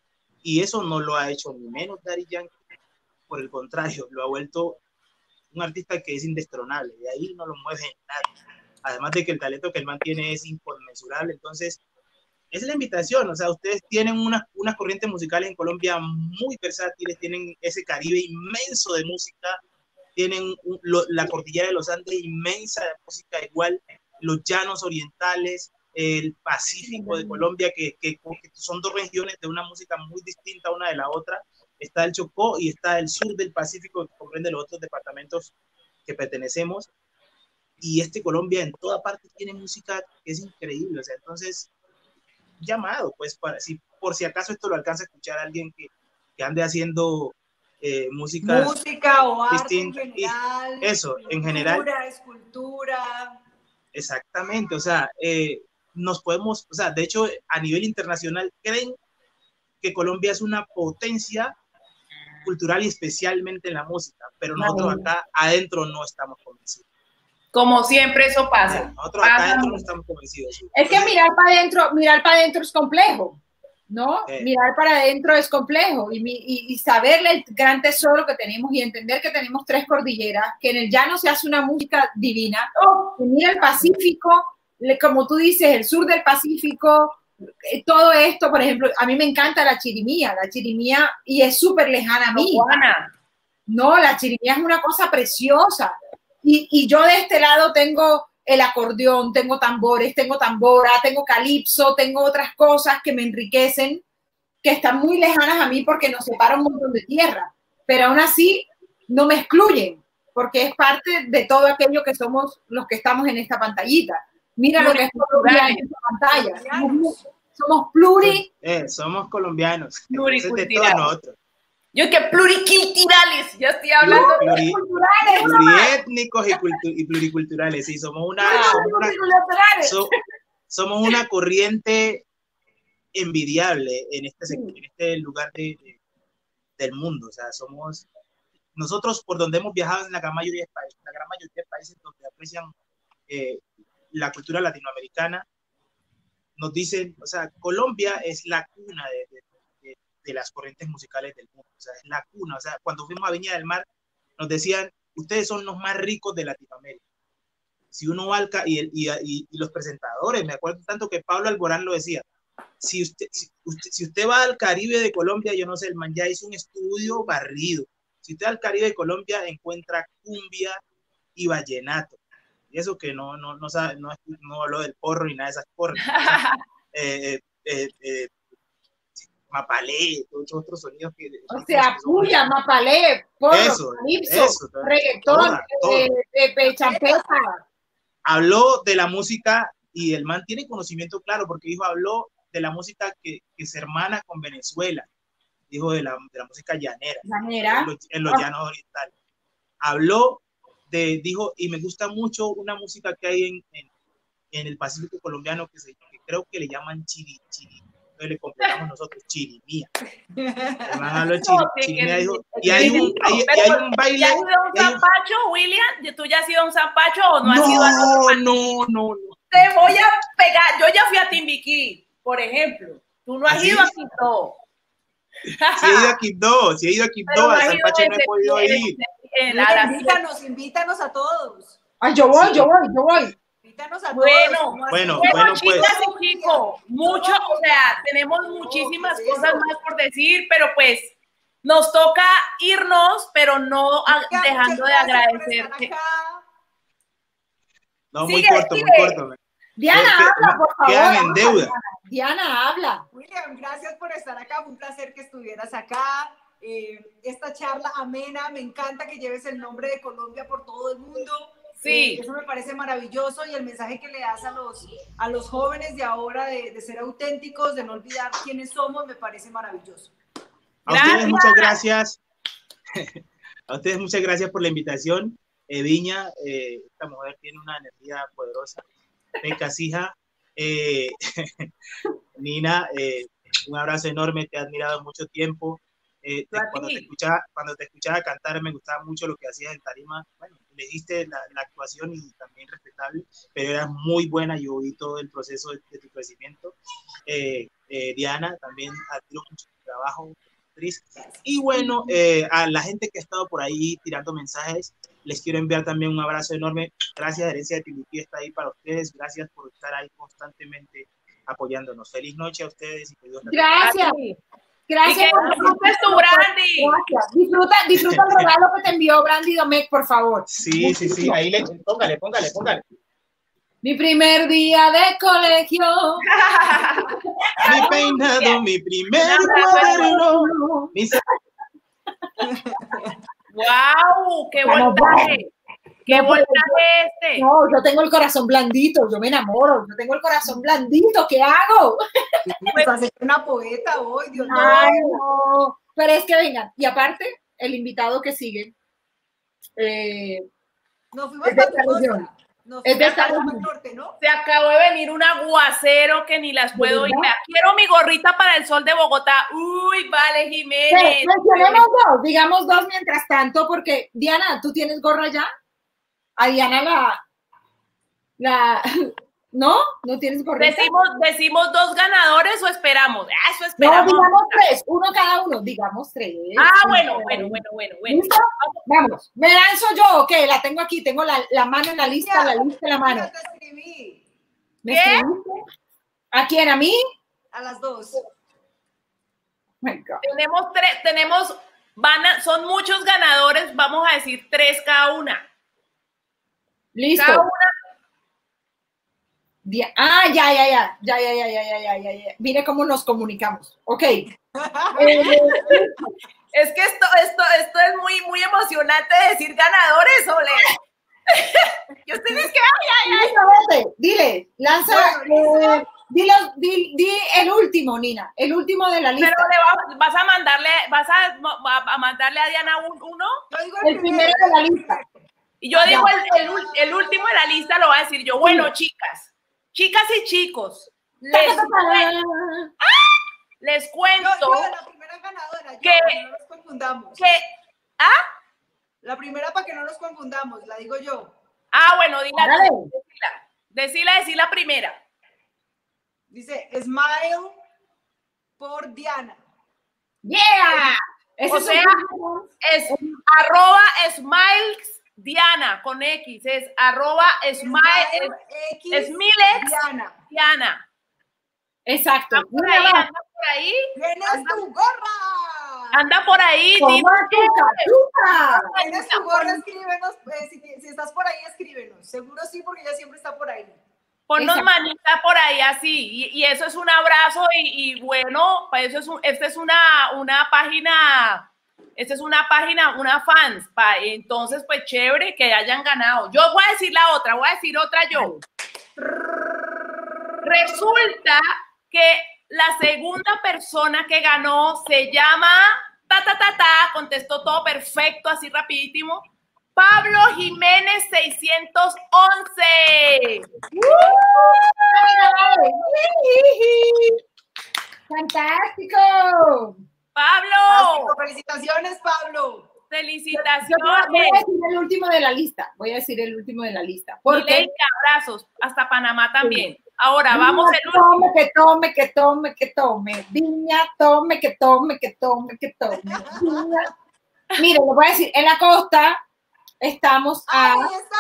Y eso no lo ha hecho ni menos Daddy Yankee, por el contrario, lo ha vuelto un artista que es indestronable, de ahí no lo mueve nadie. Además de que el talento que él mantiene es inconmensurable. Entonces, esa es la invitación. O sea, ustedes tienen unas, unas corrientes musicales en Colombia muy versátiles, tienen ese Caribe inmenso de música, tienen un, lo, la cordillera de los Andes inmensa de música, igual los llanos orientales, el Pacífico de Colombia, que, que, que son dos regiones de una música muy distinta una de la otra. Está el Chocó y está el sur del Pacífico, que comprende los otros departamentos que pertenecemos. Y este Colombia en toda parte tiene música que es increíble. O sea, entonces, llamado, pues, para, si, por si acaso esto lo alcanza a escuchar alguien que, que ande haciendo eh, música. Música o arte distinta, en general. Eso, pintura, en general. Escultura. Exactamente, o sea, eh, nos podemos, o sea, de hecho, a nivel internacional creen que Colombia es una potencia cultural y especialmente en la música, pero nosotros acá adentro no estamos convencidos. Como siempre eso pasa. Nosotros acá adentro no estamos convencidos. Sí. Es que mirar para adentro, mirar para adentro es complejo, ¿no? Eh. Mirar para adentro es complejo y, y, y saber el gran tesoro que tenemos y entender que tenemos tres cordilleras, que en el llano se hace una música divina. Oh, mira el Pacífico, como tú dices, el sur del Pacífico, todo esto, por ejemplo, a mí me encanta la chirimía, la chirimía, y es súper lejana a mí. Juana. No, la chirimía es una cosa preciosa. Y, y yo de este lado tengo el acordeón, tengo tambores, tengo tambora, tengo calipso, tengo otras cosas que me enriquecen, que están muy lejanas a mí porque nos separa un montón de tierra, pero aún así no me excluyen, porque es parte de todo aquello que somos los que estamos en esta pantallita. Mira lo que es Colombia en esta pantalla. Somos, somos pluri. Eh, somos colombianos. Pluriculturales. Yo que pluriculturales, ya estoy hablando. Pluri, pluriétnicos y, cultu, y pluriculturales, sí, somos una, somos una, so, somos una corriente envidiable en este, sector, en este lugar de, de, del mundo. O sea, somos, nosotros por donde hemos viajado en la gran mayoría de países, la gran mayoría de países donde aprecian eh, la cultura latinoamericana, nos dicen, o sea, Colombia es la cuna de, de de las corrientes musicales del mundo, o sea, es la cuna. O sea, cuando fuimos a Viña del Mar, nos decían, ustedes son los más ricos de Latinoamérica. Si uno va al, y, y, y, y los presentadores, me acuerdo tanto que Pablo Alborán lo decía, si usted, si, usted, si usted va al Caribe de Colombia, yo no sé, el man ya hizo un estudio barrido. Si usted va al Caribe de Colombia, encuentra cumbia y vallenato. Y eso que no, no, no, sabe, no, no habló del porro ni nada de esas porras. eh, eh, eh, mapalé, todos otros sonidos que... O sea, puya, mapalé, porro, eso, calipso, eso, reggaetón, toda, toda. Eh, eh, champeta. Habló de la música y el man tiene conocimiento claro porque dijo, habló de la música que, que se hermana con Venezuela, dijo de la, de la música llanera, llanera. En, los, en los llanos orientales. Habló de, dijo, y me gusta mucho una música que hay en, en, en el Pacífico colombiano que, se, que creo que le llaman chiri, chiri. Le completamos nosotros chirimía. Chiri, chirimía dijo, y hay un, hay, y hay un baile. ¿Ya has ido a un zampacho, William? ¿Tú ya has ido a un zampacho o no, no has ido a no, no, no, no. Te voy a pegar. Yo ya fui a Timbiquí, por ejemplo. Tú no has ¿Así? ido a Quito. Sí he ido a Quito, sí he ido a Quito, a zampacho no he podido ir. Invítanos, invítanos a todos. Ay, yo voy, yo voy, yo voy. Invítanos a bueno, todos. Bueno, bueno, bueno, chicas pues. y chicos, mucho, o sea, tenemos muchísimas no, cosas más por decir, pero pues nos toca irnos, pero no a, dejando de agradecerte. No, muy sigue, corto, sigue. muy corto. Diana, que, habla, por favor. Quedan en deuda. Diana, habla. William, gracias por estar acá. Fue un placer que estuvieras acá. Eh, esta charla amena. Me encanta que lleves el nombre de Colombia por todo el mundo. Sí. Eh, eso me parece maravilloso y el mensaje que le das a los, a los jóvenes de ahora de, de ser auténticos, de no olvidar quiénes somos, me parece maravilloso. A ustedes muchas gracias. A ustedes muchas gracias por la invitación. Eh, Viña, eh, esta mujer tiene una energía poderosa. Beca Cija, eh, Nina, eh, un abrazo enorme, te he admirado mucho tiempo. Eh, te, cuando, te escuchaba, cuando te escuchaba cantar me gustaba mucho lo que hacías en tarima. Bueno, le diste la, la actuación y también respetable, pero eras muy buena. Yo vi todo el proceso de, de tu crecimiento. Eh, eh, Diana, también admiro mucho tu trabajo. Y bueno, eh, a la gente que ha estado por ahí tirando mensajes, les quiero enviar también un abrazo enorme. Gracias, Herencia de Timothy está ahí para ustedes. Gracias por estar ahí constantemente apoyándonos. Feliz noche a ustedes y que Dios les bendiga. Gracias. Gracias y por disfrutes tu Brandy. Gracias. Disfruta, disfruta el regalo que te envió Brandy Domecq, por favor. Sí, sí, sí. Ahí le, póngale, póngale, póngale. Mi primer día de colegio. Mi peinado, mi primer cuaderno. Mi... ¡Wow! ¡Qué voltaje! ¡Qué voltaje este! No, yo tengo el corazón blandito, yo me enamoro, yo tengo el corazón blandito, ¿qué hago? Pues vas a ser una poeta hoy, Dios mío. Ay, no. Pero es que vengan, y aparte, el invitado que sigue. Eh, Nos fuimos para tu costa. Nos es de fuimos Estados para el Unidos. norte, ¿no? Se acabó de venir un aguacero que ni las puedo ir. Quiero mi gorrita para el sol de Bogotá. Uy, vale, Jiménez. Pero mencionemos dos, digamos dos mientras tanto, porque Diana, ¿tú tienes gorra ya? A Diana la, la, ¿no? ¿No tienes gorra? Decimos, decimos dos ganadores o esperamos. Ah, eso esperamos. No, digamos tres, uno cada uno, digamos tres. Ah, bueno, bueno, bueno, bueno, bueno. ¿Listo? Vamos, ¿me lanzo yo? Ok, la tengo aquí, tengo la, la mano en la lista, Ya, la lista en la mano. Ya te escribí. ¿Me ¿Qué? escribiste? ¿A quién? ¿A mí? A las dos. Oh my God. Tenemos tres, tenemos, van a, son muchos ganadores, vamos a decir tres cada una. Listo. Cada una. Dia- ah, ya, ya, ya, ya, ya, ya, ya, ya, ya, ya, ya. Mire cómo nos comunicamos. Ok. Eh, Es que esto, esto, esto es muy, muy emocionante decir ganadores, Ole. Yo estoy que ay, ay, ay. Listo, vete, dile, lanza, Bueno, eh, dile, di, di el último, Nina, el último de la lista. Pero le vas, vas a mandarle, vas a, a mandarle a Diana un, uno. Yo digo El primero de la lista. Y yo digo el, el, el último de la lista lo va a decir yo. Bueno, chicas, chicas y chicos, les, les Yo, cuento yo, la primera ganadora, yo, que- para que no nos confundamos. que, ah, La primera para que no nos confundamos, la digo yo. ah, bueno, dila, Dale. decila, decila, decila la primera. Dice, smile por Diana. Yeah. Ese O es sea, un- es arroba smiles Diana con X, es arroba smile, X es Smilex Diana. Diana. Exacto. Anda por ahí, anda por ahí, ¡Tienes tu gorra! anda por ahí, Toma dime tu captura. ¿Tienes tu gorra? Escríbenos. eh, si, si estás por ahí, escríbenos. Seguro sí, porque ella siempre está por ahí. ponnos Exacto. manita por ahí así, y, y eso es un abrazo, y, y bueno, pues eso es un, esta es una, una página, esta es una página, una fans, pa, entonces pues chévere que hayan ganado. Yo voy a decir la otra, voy a decir otra yo. Resulta que la segunda persona que ganó se llama, ta, ta, ta, ta, contestó todo perfecto, así rapidísimo, Pablo Jiménez seiscientos once. Fantástico. Pablo, Fantástico. Felicitaciones, Pablo. Yo felicitaciones. voy a decir el último de la lista. Voy a decir el último de la lista. Porque Milenka, abrazos, hasta Panamá también. Ahora vamos el último. tome, que tome, que tome, que tome. Viña, tome, que tome, que tome, que tome. Viña. Mire, le voy a decir, en la costa estamos a... ¡Ahí está!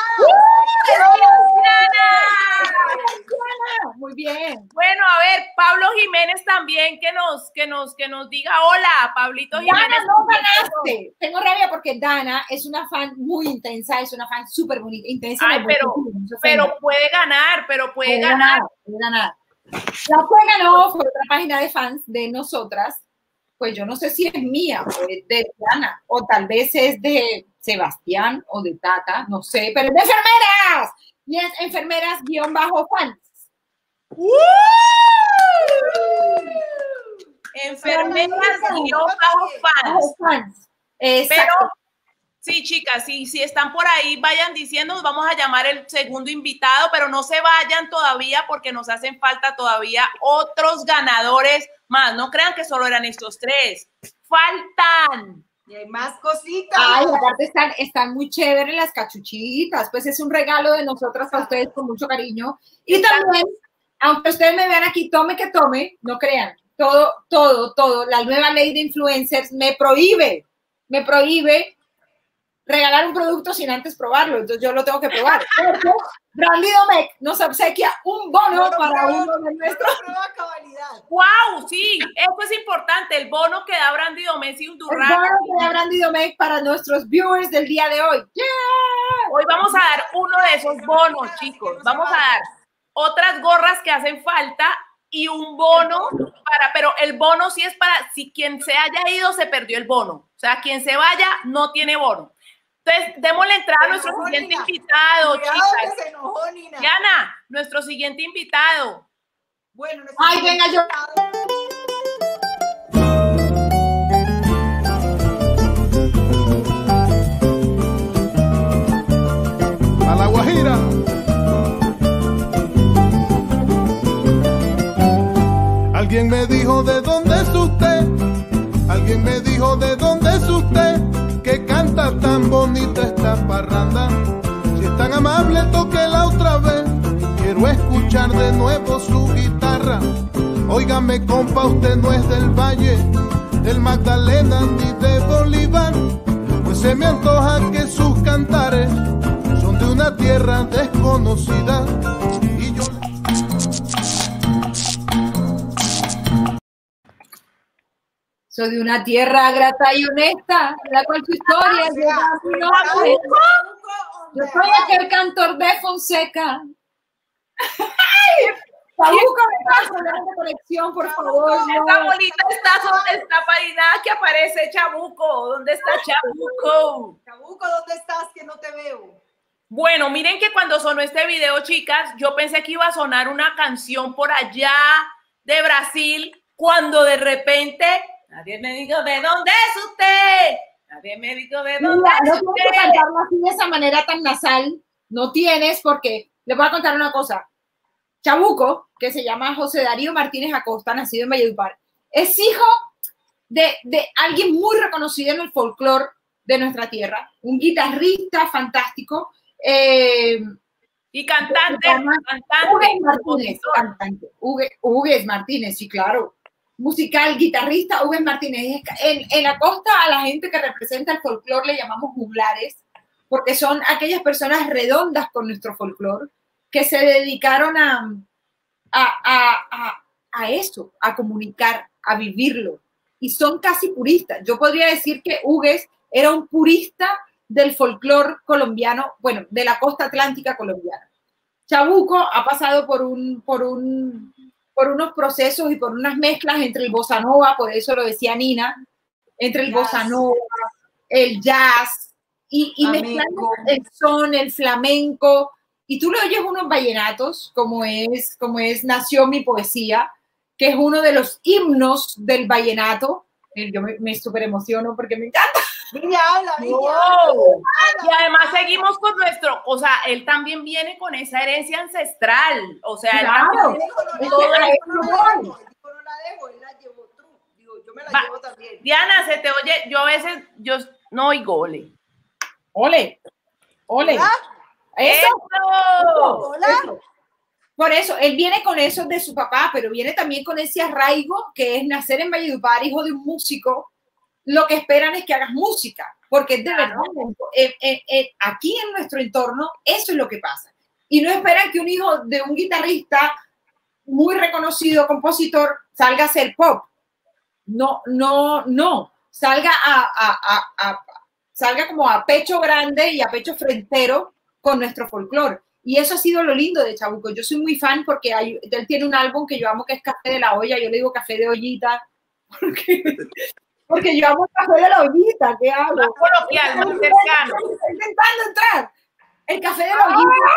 Diana, muy bien. Bueno, a ver, Pablo Jiménez también que nos, que nos, que nos diga hola, Pablito Jiménez. Dana, no ganaste. Tengo rabia porque Dana es una fan muy intensa, es una fan súper bonita, intensa. Ay, pero, pero puede ganar, pero puede, puede ganar. ganar, puede ganar. La que ganó fue otra página de fans de nosotras. Pues yo no sé si es mía o es de Diana, o tal vez es de Sebastián o de Tata, no sé, pero es de enfermeras. Y es enfermeras guión bajo fans. ¡Uh! Enfermeras guión bajo fans. Bajo fans. Exacto. Pero, Sí, chicas, sí, si están por ahí, vayan diciendo, nos vamos a llamar el segundo invitado, pero no se vayan todavía porque nos hacen falta todavía otros ganadores más. No crean que solo eran estos tres. Faltan. Y hay más cositas. Ay, aparte están, están muy chéveres las cachuchitas. Pues es un regalo de nosotras para ustedes con mucho cariño. Y también, aunque ustedes me vean aquí, tome que tome, no crean. Todo, todo, todo. La nueva ley de influencers me prohíbe, me prohíbe regalar un producto sin antes probarlo, entonces yo lo tengo que probar. Porque Brandy Domecq nos obsequia un bono para uno de nuestros. ¡Wow! Sí, eso es importante, el bono que da Brandy Domecq y un Durán. El bono que da Brandy Domecq para nuestros viewers del día de hoy. ¡Yeah! Hoy vamos a dar uno de esos bonos, chicos. Vamos a dar otras gorras que hacen falta y un bono para, pero el bono sí es para, si quien se haya ido se perdió el bono. O sea, quien se vaya no tiene bono. Entonces, démosle entrada a nuestro siguiente invitado, chicas. Se enojó, Nina. Diana, nuestro siguiente invitado. Bueno, ay, venga, yo. A la Guajira. Alguien me dijo de dónde es usted. Alguien me dijo de dónde es usted. Que canta tan bonita esta parranda. Si es tan amable, tóquela otra vez. Quiero escuchar de nuevo su guitarra. Óigame, compa, usted no es del Valle, del Magdalena ni de Bolívar. Pues se me antoja que sus cantares son de una tierra desconocida. Y yo... Soy de una tierra grata y honesta, la cual su historia es de su nombre. Yo soy aquel cantor de Fonseca. Chabuco, me pasa de conexión, por favor. Esta bolita está donde está Parina, que aparece Chabuco. ¿Dónde está Chabuco? Chabuco, ¿dónde estás? Que no te veo. Bueno, miren que cuando sonó este video, chicas, yo pensé que iba a sonar una canción por allá de Brasil, cuando de repente... Nadie me dijo de dónde es usted. Nadie me dijo de dónde Mira, es no usted. tienes que cantarlo así de esa manera tan nasal. No tienes, porque les voy a contar una cosa. Chabuco, que se llama José Darío Martínez Acosta, nacido en Valledupar, es hijo de, de alguien muy reconocido en el folclore de nuestra tierra, un guitarrista fantástico. Eh, y cantante, cantante. Hugues Martínez, cantante. Hugues, Hugues Martínez, sí, claro. Musical, guitarrista, Hugues Martínez. En, en la costa, a la gente que representa el folclore le llamamos juglares, porque son aquellas personas redondas con nuestro folclore que se dedicaron a, a, a, a, a eso, a comunicar, a vivirlo. Y son casi puristas. Yo podría decir que Hugues era un purista del folclore colombiano, bueno, de la costa atlántica colombiana. Chabuco ha pasado por un... Por un por unos procesos y por unas mezclas entre el bossa nova, por eso lo decía Nina, entre el jazz. bossa nova, el jazz, y, y mezclando el son, el flamenco, y tú le oyes unos vallenatos, como es, como es Nació mi poesía, que es uno de los himnos del vallenato. Yo me, me súper emociono porque me encanta. Niña, habla, niña. Wow. Y además seguimos con nuestro, o sea, él también viene con esa herencia ancestral. O sea, claro. Él también todo la dejo, no la dejo, él la llevó tú. Digo, yo me la Va. llevo también. Diana, se te oye, yo a veces, yo no oigo ole. Ole. Ole. ¿Hola? Eso. Eso. Hola. Eso. Por eso, él viene con eso de su papá, pero viene también con ese arraigo que es nacer en Valledupar, hijo de un músico. Lo que esperan es que hagas música, porque de verdad, eh, eh, eh, aquí en nuestro entorno, eso es lo que pasa. Y no esperan que un hijo de un guitarrista muy reconocido, compositor, salga a hacer pop. No, no, no. Salga, a, a, a, a, salga como a pecho grande y a pecho frentero con nuestro folclore. Y eso ha sido lo lindo de Chabuco. Yo soy muy fan porque hay, él tiene un álbum que yo amo, que es Café de la Olla. Yo le digo Café de Ollita, porque, porque yo amo el Café de la Ollita. ¿Qué hago? Más coloquial, más cercano. Estoy intentando entrar. El Café de la Ollita.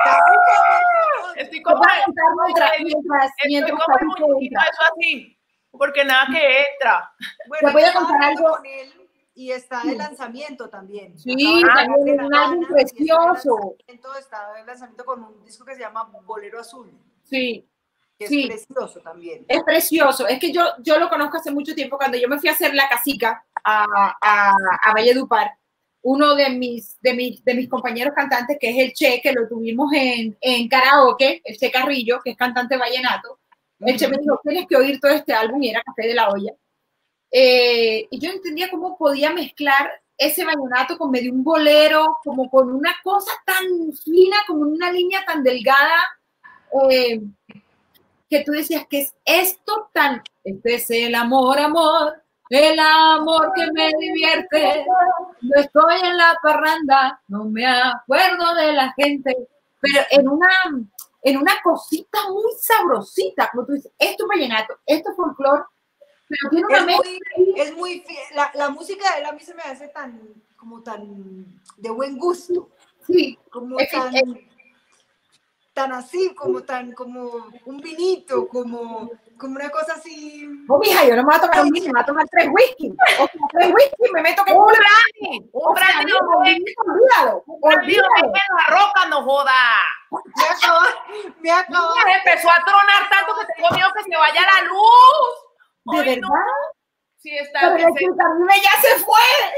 ¡Ah! Estoy como, mientras, mientras, mientras estoy como eso así, porque nada que entra. Bueno, te voy a contar algo. y está de lanzamiento también. Sí, Acaba de también sacar un de La álbum Habana, y está de precioso. lanzamiento, Está de lanzamiento con un disco que se llama Bolero Azul, Sí, que sí. es precioso también. Es precioso. Es que yo, yo lo conozco hace mucho tiempo. Cuando yo me fui a hacer la casica a, a, a Valledupar, uno de mis, de, mis, de mis compañeros cantantes, que es el Che, que lo tuvimos en, en karaoke, el Che Carrillo, que es cantante vallenato, el Che me dijo, tienes que oír todo este álbum, y era Café de la Olla. Eh, y yo entendía cómo podía mezclar ese vallenato con medio un bolero, como con una cosa tan fina, como una línea tan delgada, eh, que tú decías, que es esto tan, este es el amor, amor, el amor que me divierte, no estoy en la parranda, no me acuerdo de la gente, pero en una, en una cosita muy sabrosita, como tú dices, esto es vallenato, esto es folclore, pero tiene una Es mezcla. muy, es muy fie- la, la música de él a mí se me hace tan, como tan de buen gusto, Sí, como es que- tan, es- tan así, como tan, como un vinito, como, como una cosa así. oh, mija, yo no me voy a tomar un vino, me voy a tomar tres whisky, o sea, tres whisky, me meto que Un una, brandy, o un sea, brandy mira, no me olvídalo, olvídalo. la roca, no joda. Me acaba, me acaba. Mira, empezó a tronar tanto que tengo miedo que se vaya la luz. ¿De Ay, verdad? no. Sí, está. Pero que el se- Chicarime ya se fue.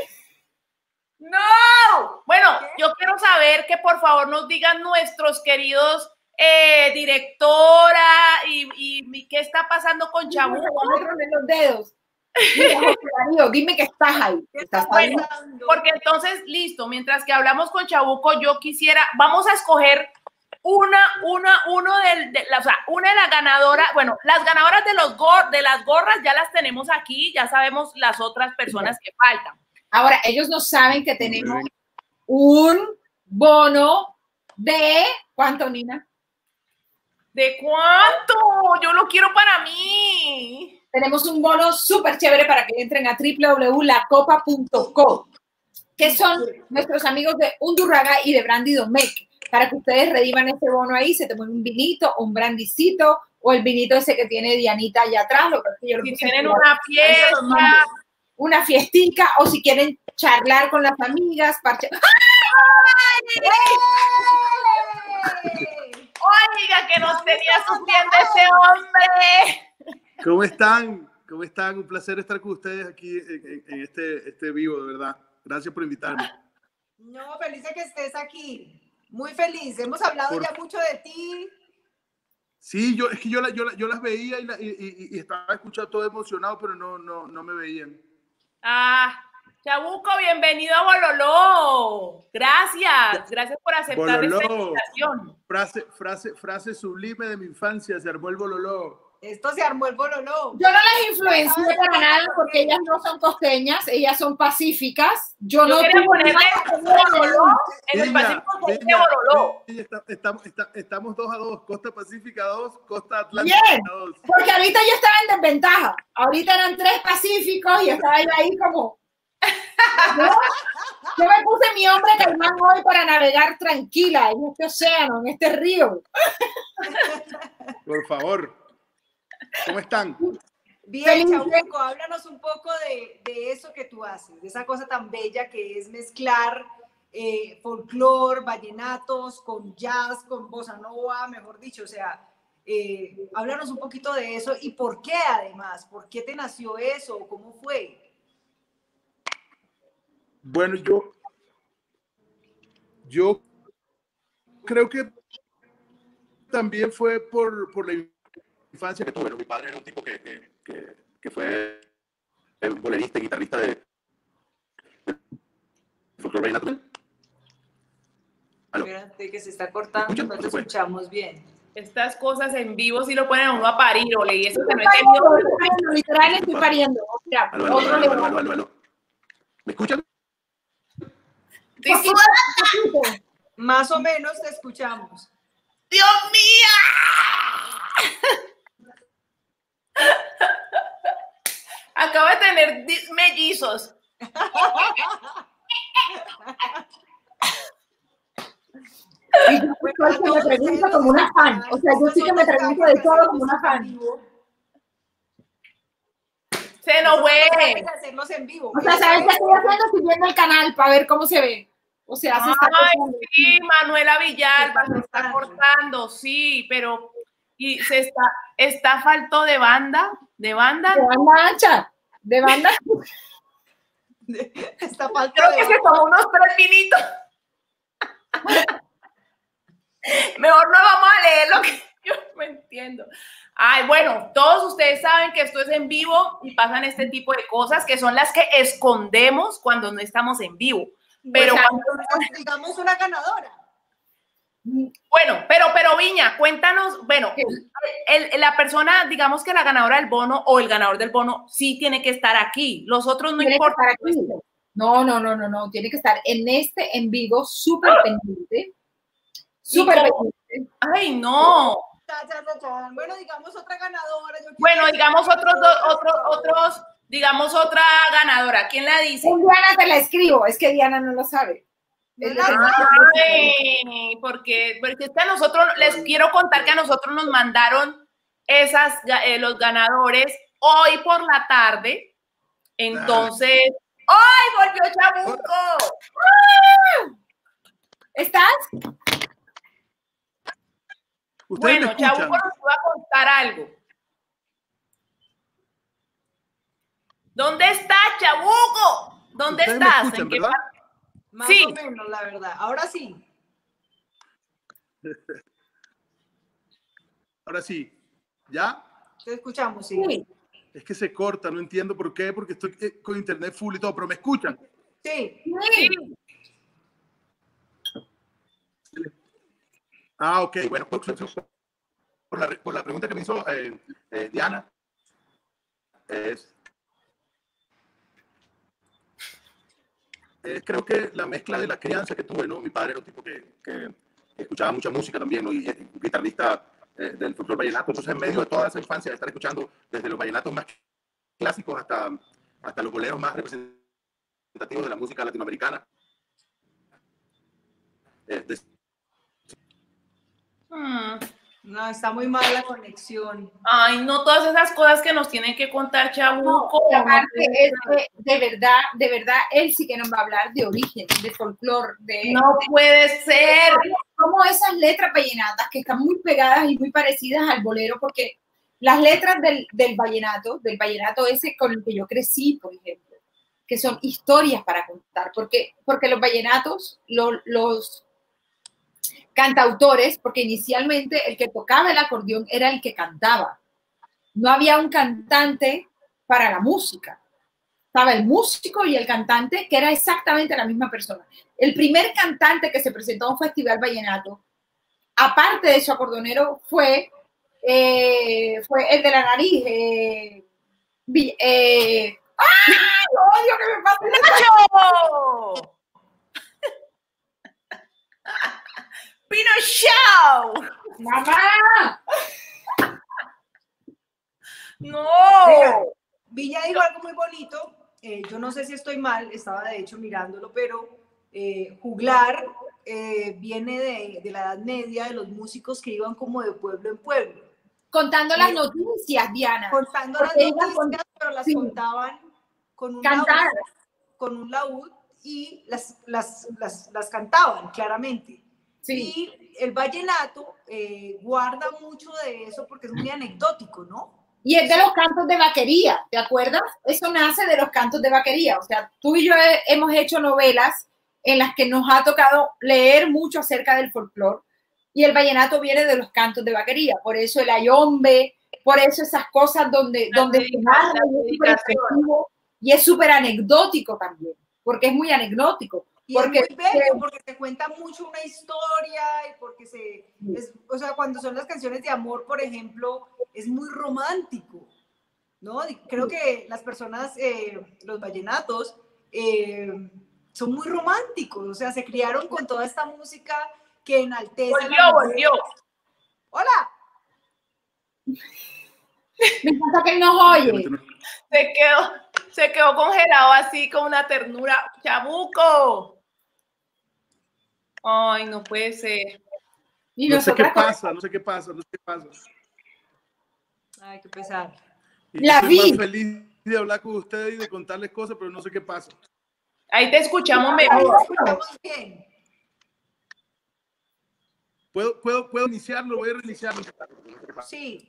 ¡No! Bueno, yo quiero saber que por favor nos digan nuestros queridos eh, directora y, y, y qué está pasando con Chabuco. No me tronen los dedos. Mira, José Darío, dime que estás ahí. ¿Qué Estás está ahí. pasando? Porque entonces, listo, mientras que hablamos con Chabuco, yo quisiera, vamos a escoger una, una, uno del, de, la, o sea, una de las ganadoras, bueno, las ganadoras de, los gor, de las gorras ya las tenemos aquí, ya sabemos las otras personas que faltan. Ahora, ellos no saben que tenemos un bono de, ¿cuánto, Nina? ¿De cuánto? Yo lo quiero para mí. Tenemos un bono súper chévere para que entren a doble u doble u doble u punto la copa punto co, que son nuestros amigos de Undurraga y de Brandy Domecq, para que ustedes rediman ese bono ahí, se tomen un vinito o un brandicito, o el vinito ese que tiene Dianita allá atrás. Lo que yo lo Si puse tienen en una fiesta, una fiestica, o si quieren charlar con las amigas, parche. oiga, que nos tenía sufriendo ese hombre. ¿Cómo están? ¿Cómo están? Un placer estar con ustedes aquí en, en este, este vivo, de verdad. Gracias por invitarme. No, feliz de que estés aquí. Muy feliz. Hemos hablado Por- ya mucho de ti. Sí, yo, es que yo, la- yo, la- yo las veía y, la- y- y- y estaba escuchando todo emocionado, pero no, no, no me veían. Ah, Chabuco, bienvenido a Bololó. Gracias, gracias por aceptar esta Bololó. invitación. Frase, frase, frase sublime de mi infancia, se armó el bololó. Esto se armó el bololó. Yo no las influencié para nada porque ellas no son costeñas, ellas son pacíficas. Yo, Yo no quería tuve ponerle nada que ver. Bololó en el Niña, Pacífico se dice niña, Bololó. niña, está- estamos, está- estamos dos a dos, Costa Pacífica dos, Costa Atlántica Bien, dos. porque ahorita yo estaba en desventaja. Ahorita eran tres pacíficos y estaba yo ahí como... ¿no? Yo me puse mi hombre caimán hoy para navegar tranquila en este océano, en este río. Por favor. ¿Cómo están? Bien, Feliz. Chabuco, háblanos un poco de, de eso que tú haces, de esa cosa tan bella que es mezclar eh, folclore, vallenatos, con jazz, con bossa nova, mejor dicho. O sea, eh, háblanos un poquito de eso y por qué además, por qué te nació eso, cómo fue. Bueno, yo, yo creo que también fue por, por la infancia que tuve. Bueno, mi padre era un tipo que, que, que, que fue el bolerista y guitarrista de, de folclore vallenato. ¿Aló? Espérate que se está cortando, no te escuchamos bien. Estas cosas en vivo sí lo ponen a uno a parir, ole, y eso que no he Estoy tenido. pariendo, literal estoy pariendo. O sea, Aló, aló, otro aló, león. aló, aló, aló, aló. ¿Me escuchan? Estoy sudando. Más o menos te escuchamos. ¡Dios mío! Acabo de tener di- mellizos. Y yo soy que me pregunto como una fan. O sea, yo sí que me pregunto de todo como una fan. Se nos fue. Hacerlos en vivo. O sea, ¿sabes qué estoy haciendo? Estoy viendo el canal para ver cómo se ve. O sea, se está Ay, cortando. sí, Manuela Villalba Se se está está cortando. cortando, sí, pero y se está, está falto de banda, de banda. De banda ancha. De banda. Está falta Creo de que se tomó unos tres vinitos. Mejor no vamos a leer lo que yo me entiendo. Ay, bueno, todos ustedes saben que esto es en vivo y pasan este tipo de cosas que son las que escondemos cuando no estamos en vivo. Pero O sea, cuando- digamos una ganadora. bueno, pero, pero Viña, cuéntanos, bueno, el, la persona, digamos que la ganadora del bono o el ganador del bono sí tiene que estar aquí. Los otros no tiene que importa. estar aquí. No, no, no, no, no. Tiene que estar en este en vivo súper pendiente. Súper cómo? pendiente. Ay, no. Cha, cha, cha, cha. Bueno, digamos otra ganadora. Yo Bueno, quiero- digamos otros dos, otros, otros, digamos otra ganadora. ¿Quién la dice? Con Diana te la escribo. Es que Diana no lo sabe. No Es la- de- Ay, porque, porque es que a nosotros, les quiero contar que a nosotros nos mandaron esas, eh, los ganadores hoy por la tarde. Entonces, ¡ay, volvió Chabuco! ¿Estás? Ustedes Bueno, me escuchan. Chabuco nos iba a contar algo. ¿Dónde está Chabuco? ¿Dónde Ustedes me estás? escuchan, ¿En qué ¿verdad? parte? Más Sí. o menos, la verdad. Ahora sí. Ahora sí, ¿ya? Te escuchamos, sí. Sí. Es que se corta, no entiendo por qué, porque estoy eh, con internet full y todo, pero me escuchan. Sí. Sí. Ah, ok, bueno, por, por la, por la pregunta que me hizo eh, eh, Diana, es, es creo que la mezcla de la crianza que tuve, ¿no? Mi padre era un tipo que, que escuchaba mucha música también, ¿no? Y es un guitarrista eh, del folclore vallenato, entonces en medio de toda esa infancia de estar escuchando desde los vallenatos más clásicos hasta, hasta los boleros más representativos de la música latinoamericana. Eh, de, Hmm. No, está muy mal la conexión. Ay, no todas esas cosas que nos tienen que contar No, Chabuco. y aparte es que de verdad, de verdad, él sí que nos va a hablar de origen, de folclore, de, No puede ser. como esas letras vallenatas que están muy pegadas y muy parecidas al bolero, porque las letras del, del vallenato, del vallenato ese con el que yo crecí, por ejemplo, que son historias para contar, porque, porque los vallenatos, los, los cantautores, porque inicialmente el que tocaba el acordeón era el que cantaba. No había un cantante para la música. Estaba el músico y el cantante, que era exactamente la misma persona. El primer cantante que se presentó a un festival vallenato, aparte de su acordeonero, fue, eh, fue el de la nariz. Eh, eh, ¡ay! ¡Odio que me pase ¡Nacho! ¡Pino Show! ¡Mamá! ¡No! Mira, Villa dijo algo muy bonito. Eh, yo no sé si estoy mal, estaba de hecho mirándolo, pero eh, juglar eh, viene de, de la Edad Media, de los músicos que iban como de pueblo en pueblo. Contando las noticias, Diana. Contando las Porque iban noticias, con- pero las sí. contaban con un Cantar. laúd, con un laúd y las, las, las, las cantaban claramente. Sí. Y el vallenato eh, guarda mucho de eso porque es muy anecdótico, ¿no? Y es de los cantos de vaquería, ¿te acuerdas? Eso nace de los cantos de vaquería. O sea, tú y yo he- hemos hecho novelas en las que nos ha tocado leer mucho acerca del folclore y el vallenato viene de los cantos de vaquería. Por eso el ayombe, por eso esas cosas donde, La donde se dedica- narra la y es súper dedicación. expresivo y es súper anecdótico también, porque es muy anecdótico. Y Porque es muy bello porque se cuenta mucho una historia y porque se, es, o sea, cuando son las canciones de amor, por ejemplo, es muy romántico, ¿no? Y creo que las personas, eh, los vallenatos, eh, son muy románticos, o sea, se criaron con toda esta música que enaltece. a la Volvió, mujer. volvió. Hola. me encanta que él nos oye. Se quedó, se quedó congelado así con una ternura. ¡Chabuco! Ay, no puede ser. Y No sé qué nosotras con- pasa, no sé qué pasa, no sé qué pasa. Ay, qué pesar. Y La yo soy vi. más feliz de hablar con ustedes y de contarles cosas, pero no sé qué pasa. Ahí te escuchamos mejor. Estamos bien. ¿Puedo, puedo, puedo iniciarlo? Voy a reiniciarlo. Sí.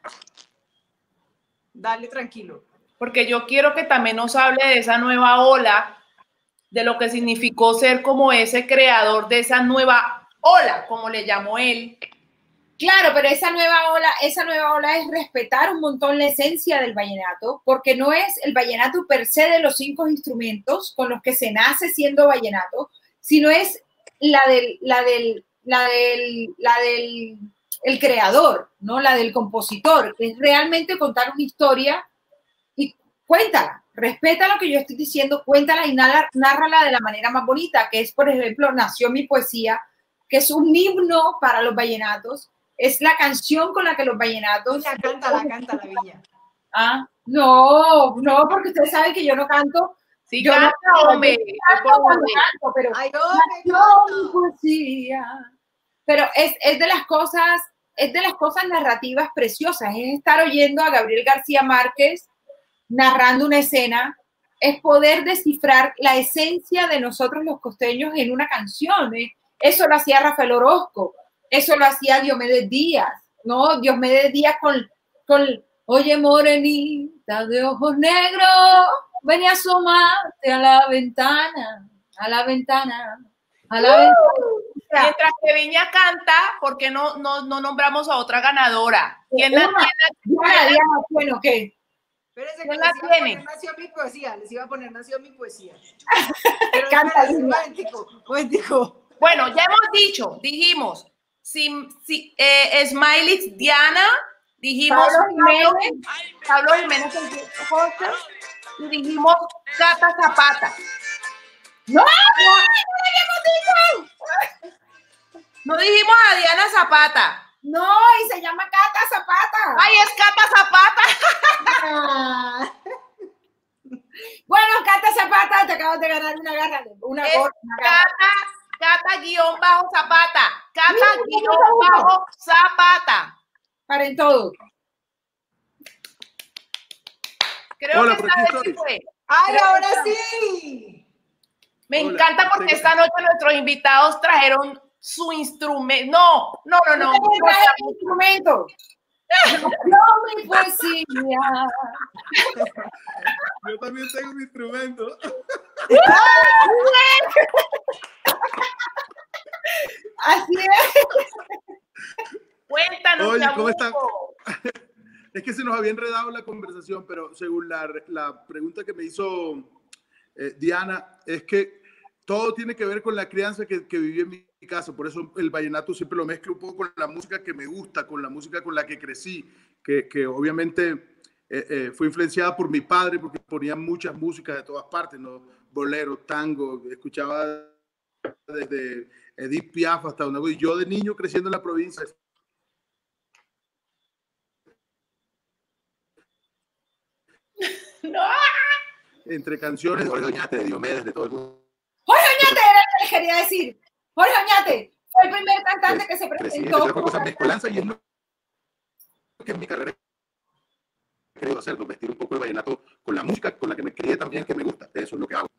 Dale, tranquilo. Porque yo quiero que también nos hable de esa nueva ola, de lo que significó ser como ese creador de esa nueva ola, como le llamó él. Claro, pero esa nueva ola, esa nueva ola es respetar un montón la esencia del vallenato, porque no es el vallenato per se de los cinco instrumentos con los que se nace siendo vallenato, sino es la del, la del, la del, la del el creador, ¿no? La del compositor, que es realmente contar una historia y cuéntala, respeta lo que yo estoy diciendo, cuéntala y nárrala de la manera más bonita, que es, por ejemplo, Nació mi poesía, que es un himno para los vallenatos. Es la canción con la que los vallenatos... La canta, la canta la Viña. Ah, no, no, porque ustedes saben que yo no canto. Sí, yo canta, no hombre. canto cuando canto, pero Ay, nació mi poesía. Pero es, es de las cosas, es de las cosas narrativas preciosas. Es estar oyendo a Gabriel García Márquez narrando una escena, es poder descifrar la esencia de nosotros los costeños en una canción. ¿eh? Eso lo hacía Rafael Orozco. Eso lo hacía Diomedes Díaz, ¿no? Diomedes Díaz con, con oye, morenita de ojos negros, ven a asomarte a la ventana, a la ventana, a la uh, ventana. Mientras que Viña canta, ¿por qué no, no, no nombramos a otra ganadora? ¿Quién la tiene? Diana, Diana, bueno, ¿qué? Espérense que ¿Quién les la iba tiene? a poner Nació mi poesía, les iba a poner Nació mi poesía. Pero Canta, espérense, un momentico, un momentico. Bueno, ya hemos dicho, dijimos, si, si, eh, Smiley, Diana, dijimos Pablo Jiménez, Pablo Jiménez, José, y dijimos Cata Zapata. ¡No! ¡No! No dijimos a Diana Zapata. No, y se llama Cata Zapata. ¡Ay, es Cata Zapata! Ah. Bueno, Cata Zapata, te acabas de ganar una garra, una es gorra. Cata, Cata guión bajo Zapata. Cata guión bajo Zapata. Paren todo. Creo Hola, que por esta aquí vez sí estoy. fue. ¡Ay, ahora sí! Me Hola, encanta porque tengo- esta noche nuestros invitados trajeron su instrumento. No, no, no, no. Yo traje mi instrumento. Nació mi poesía. Yo también tengo mi instrumento. Así es. Cuéntanos, Oye, ¿cómo Chabuco. Es que se nos había enredado la conversación, pero según la, la pregunta que me hizo eh, Diana, es que todo tiene que ver con la crianza que, que viví en mi casa. Por eso el vallenato siempre lo mezclo un poco con la música que me gusta, con la música con la que crecí, que, que obviamente eh, eh, fue influenciada por mi padre, porque ponía muchas músicas de todas partes, ¿no? Bolero, tango, escuchaba desde Edith Piaf hasta donde. Y yo de niño creciendo en la provincia, No. entre canciones de Jorge Oñate, de Diomedes, de todo el mundo. Jorge Oñate era lo que les quería decir. Jorge Oñate fue el primer cantante que se Crecí, presentó. empecé a hacer mezcolanza y es lo que en mi carrera creo hacerlo, vestir un poco de vallenato con la música con la que me crié también, que me gusta. Eso es lo que hago.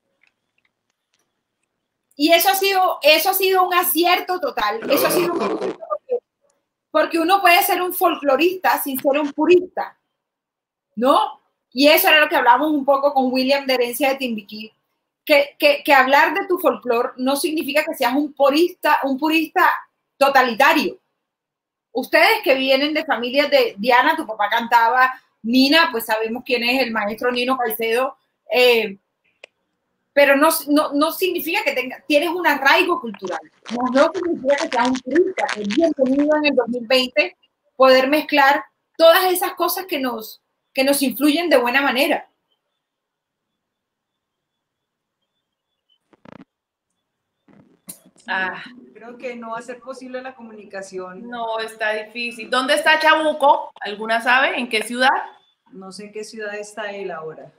Y eso ha sido, eso ha sido un acierto total. Eso ha sido un acierto porque, porque uno puede ser un folclorista sin ser un purista, ¿no? Y eso era lo que hablábamos un poco con William de Herencia de Timbiquí, que, que, que hablar de tu folclor no significa que seas un purista, un purista totalitario. Ustedes que vienen de familias de Diana, tu papá cantaba, Nina, pues sabemos quién es el maestro Nino Caicedo, eh, pero no, no, no significa que tenga, tienes un arraigo cultural, no, no significa que seas un purista. Es bienvenido en el dos mil veinte poder mezclar todas esas cosas que nos, que nos influyen de buena manera. Ah, Creo que no va a ser posible la comunicación. no, está difícil. ¿Dónde está Chabuco? ¿Alguna sabe? ¿En qué ciudad? No sé en qué ciudad está él ahora.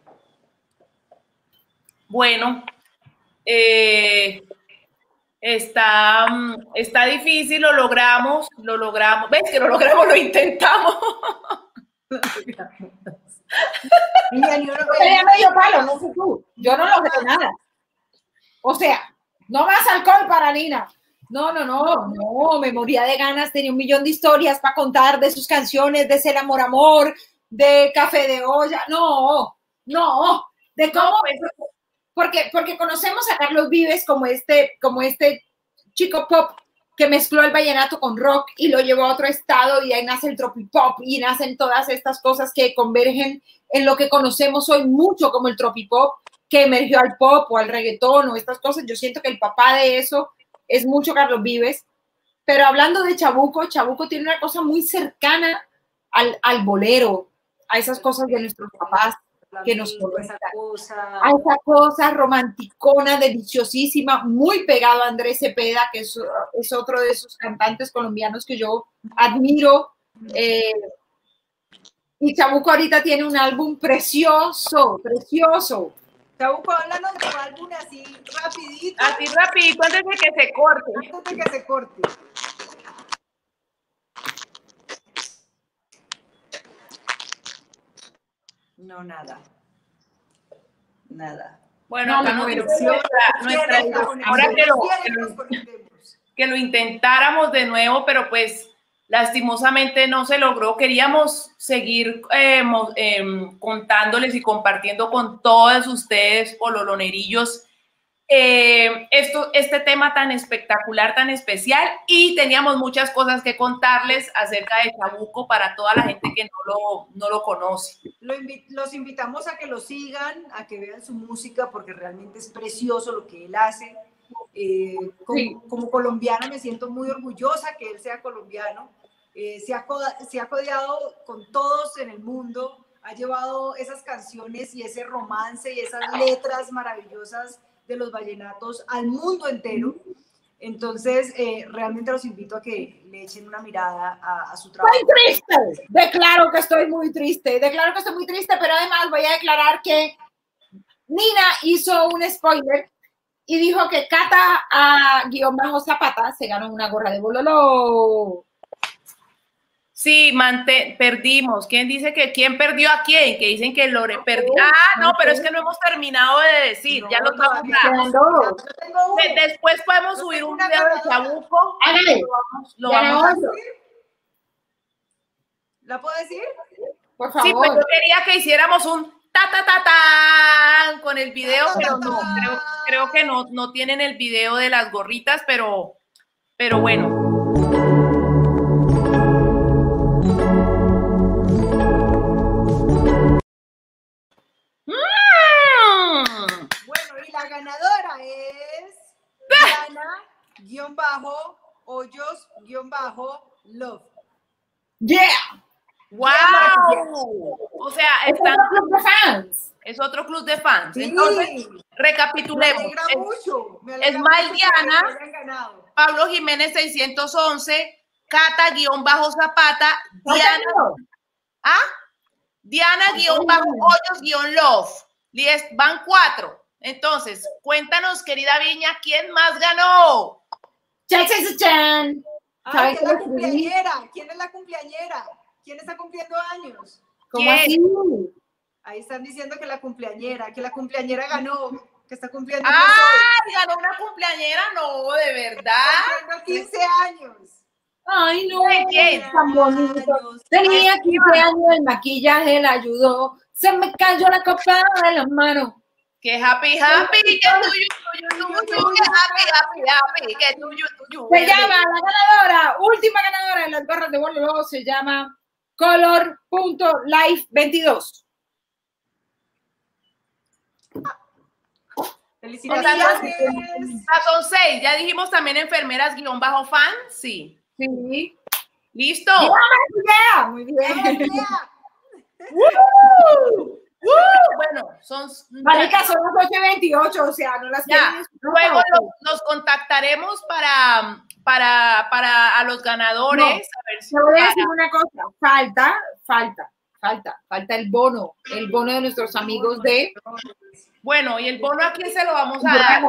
Bueno, eh, está, está difícil, lo logramos, lo logramos. ¿Ves que lo logramos? Lo intentamos. Niña, ni uno- Yo tenía medio palo, no sé tú. Yo no logré nada. O sea, no más alcohol para Nina. No, no, no, no, me moría de ganas, tenía un millón de historias para contar de sus canciones, de Ser Amor Amor, de Café de Olla. No, no, de cómo, No, pues, porque, porque conocemos a Carlos Vives como este, como este chico pop que mezcló el vallenato con rock y lo llevó a otro estado y ahí nace el tropipop y nacen todas estas cosas que convergen en lo que conocemos hoy mucho como el tropipop, que emergió al pop o al reggaetón o estas cosas. Yo siento que el papá de eso es mucho Carlos Vives. Pero hablando de Chabuco, Chabuco tiene una cosa muy cercana al, al bolero, a esas cosas de nuestros papás que nos Flamenco, conectan. esa cosa. A esa cosa romanticona, deliciosísima, muy pegado a Andrés Cepeda, que es, es otro de esos cantantes colombianos que yo admiro. Eh, y Chabuco ahorita tiene un álbum precioso, precioso. Chabuco, háblanos de tu álbum así rapidito, así rapidito antes de que se corte. antes de que se corte. No, nada. Nada. Bueno, No, acá me nos muero. dice nuestra, nuestra Quiere la conexión, ahora que lo, quiere que que lo- nos conectemos. que lo intentáramos de nuevo, pero pues lastimosamente no se logró. Queríamos seguir eh, mo- em, contándoles y compartiendo con todos ustedes, pololonerillos, eh, esto, este tema tan espectacular, tan especial, y teníamos muchas cosas que contarles acerca de Chabuco para toda la gente que no lo, no lo conoce. Lo invi- los invitamos a que lo sigan, a que vean su música, porque realmente es precioso lo que él hace. Eh, como, Sí. como colombiana me siento muy orgullosa que él sea colombiano. Eh, se, ha coda- se ha codeado con todos en el mundo, ha llevado esas canciones y ese romance y esas letras maravillosas de los vallenatos al mundo entero. Entonces, eh, realmente los invito a que le echen una mirada a, a su trabajo. Estoy triste, declaro que estoy muy triste, declaro que estoy muy triste, pero además voy a declarar que Nina hizo un spoiler y dijo que Cata a guión bajo Zapata se ganó una gorra de bololo. Sí, mante- perdimos. ¿Quién dice que quién perdió a quién? Que dicen que Lore perdió. Ah, no, pero es que no hemos terminado de decir. Ya lo estamos todavía dando. Quedan dos. Yo tengo uno. De- Después podemos Yo subir tengo un una video de ganadora. Chabuco. Hágale. Lo vamos, lo Ya vamos no. a otro. ¿La puedo decir? Por Sí, pues favor. yo quería que hiciéramos un ta ta ta ta con el video, pero no, creo, creo que no, no tienen el video de las gorritas, pero, pero bueno. Mm. Bueno, y la ganadora es Diana-Hoyos-Love. Yeah. ¡Wow! O sea, Es están, un club de fans. es otro club de fans. Sí, Entonces, me recapitulemos. alegra Es- mucho. Me alegra Esmael mucho Diana. que hayan ganado. Pablo Jiménez seiscientos once, Cata-Zapata, Diana, ¿ah? Diana-Hoyos-Love. Lies- Van cuatro. Entonces, cuéntanos, querida Viña, ¿quién más ganó? Chan. Ay, ¿Sabes ¿quién es la qué? cumpleañera? ¿Quién es la cumpleañera? ¿Quién está cumpliendo años? ¿Cómo ¿Quién? así? Ahí están diciendo que la cumpleañera, que la cumpleañera ganó, que está cumpliendo años ¡Ay, ganó una cumpleañera! No, de verdad. hoy. Cumpliendo quince años. Ay, no. ¿De quién? Tan bonito. Años. Tenía quince años, el maquillaje la ayudó. Se me cayó la copa de las manos. Que happy, happy, que tuyo, tuyo, tuyo, que happy, happy, happy, que tuyo, tuyo. Se llama la ganadora, última ganadora de las gorras de Bololo, se llama color.life veintidós. Felicidades. Ah, son seis. Ya dijimos también enfermeras guión bajo fan. Sí. Sí. ¿Listo? Yeah, muy bien. ¡Woo! Bueno, son. Marica, son las ocho y veintiocho, o sea, no las Ya. quieren escuchar. Luego los, los contactaremos para, para, para a los ganadores. No. A ver si Te voy a para- decir una cosa, falta, falta, falta, falta el bono, el bono de nuestros amigos de Bueno, ¿y el bono a quién se lo vamos a dar?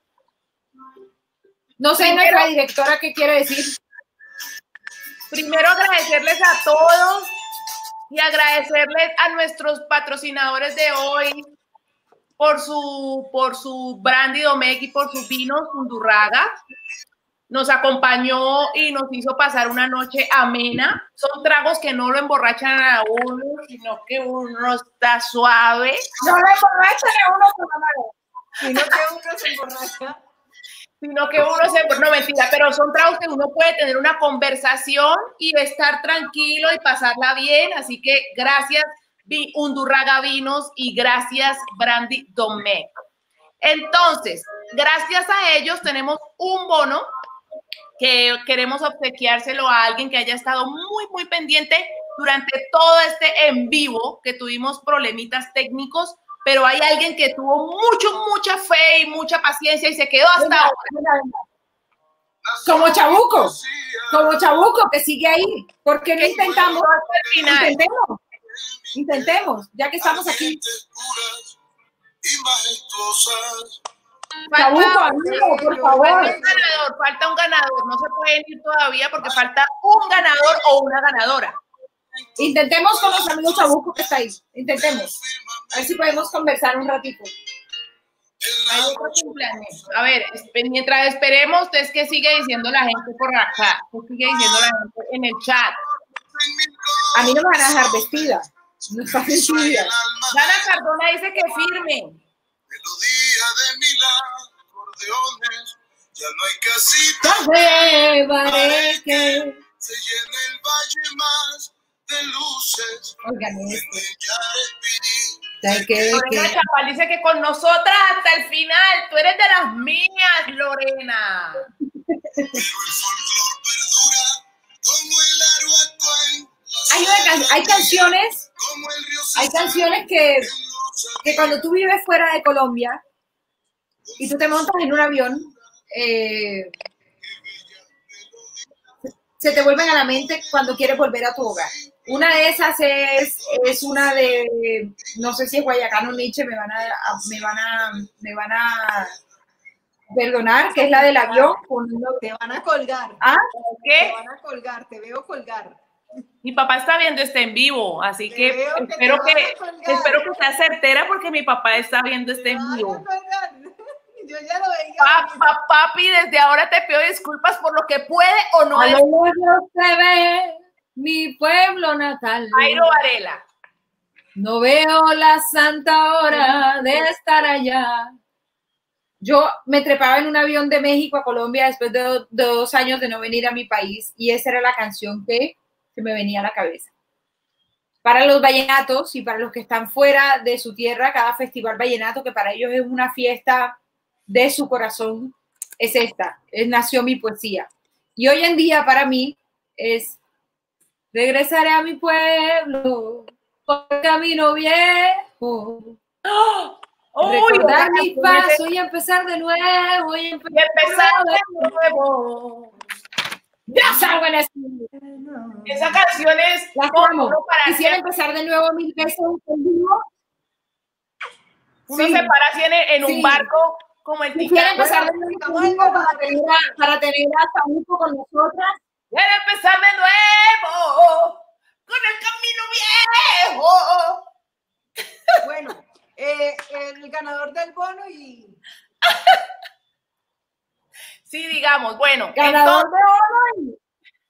No sé, Primero- nuestra directora, ¿qué quiere decir? Primero agradecerles a todos y agradecerles a nuestros patrocinadores de hoy por su, por su brandy Domecq y por sus vinos Undurraga. Nos acompañó y nos hizo pasar una noche amena. Son tragos que no lo emborrachan a uno, sino que uno está suave. No lo emborrachan a uno con la mano. Sino que uno se emborracha. Sino que uno se... No, mentira, pero son tragos que uno puede tener una conversación y estar tranquilo y pasarla bien. Así que gracias, Undurraga Vinos, y gracias, Brandy Domecq. Entonces, gracias a ellos tenemos un bono que queremos obsequiárselo a alguien que haya estado muy, muy pendiente durante todo este en vivo, que tuvimos problemitas técnicos, pero hay alguien que tuvo mucho, mucha fe y mucha paciencia y se quedó hasta Venga, ahora. venga, venga. Como Chabuco, como Chabuco que sigue ahí. ¿Por qué no intentamos? Intentemos, intentemos, ya que estamos aquí. Chabuco, amigo, por favor. Falta un ganador, falta un ganador. No se pueden ir todavía porque falta un ganador o una ganadora. Intentemos con los amigos Chabuco que está ahí. Intentemos. A ver si podemos conversar un ratito. Hay otro cumpleaños. A ver, mientras esperemos, es que sigue diciendo la gente por acá. Que sigue diciendo la gente en el chat. A mí no me van a dejar vestida. No está vestida. Dana Cardona dice que firme. Melodía de mil acordeones, ya no hay casita. Que se llena el valle más de luces. Oigan esto. Lorena Chapal dice que con nosotras hasta el final. Tú eres de las mías, Lorena. Pero el folclor perdura como el Arhuaco. Hay, una, hay canciones, hay canciones que, que cuando tú vives fuera de Colombia y tú te montas en un avión, eh, se te vuelven a la mente cuando quieres volver a tu hogar. Una de esas es, es una de, no sé si es Guayacán o Nietzsche, me van a, me van a, me van a perdonar, que es la del avión. Te van a colgar. ¿Ah? ¿Qué? Te van a colgar, te veo colgar. Mi papá está viendo este en vivo, así Te que veo que espero te que, vas a colgar. espero que sea certera porque mi papá está viendo este Te en van a vivo. colgar. Yo ya lo veía. Papá, papi, desde ahora te pido disculpas por lo que puede o no A es. lo lejos se ve mi pueblo natal. Jairo Varela. No veo la santa hora de estar allá. Yo me trepaba en un avión de México a Colombia después de, do, de dos años de no venir a mi país y esa era la canción que, que me venía a la cabeza. Para los vallenatos y para los que están fuera de su tierra, cada festival vallenato, que para ellos es una fiesta de su corazón, es esta, es Nació mi poesía. Y hoy en día para mí es regresaré a mi pueblo por el camino viejo. ¡Oh! Recordar Uy, mi paso y empezar de nuevo y empezar, y empezar de nuevo. Ya salgo en esto. Esa canción es La amo. Quisiera empezar de nuevo mil veces en vivo. Uno Sí. se para así en, en Sí. un barco como el Quisiera Titanic. empezar de nuevo en vivo para tener a, para tener a Chabuco con nosotras. Quiero empezar de nuevo con el camino viejo. Bueno, eh, el ganador del bono y... Sí, digamos, bueno. Ganador entonces, de oro.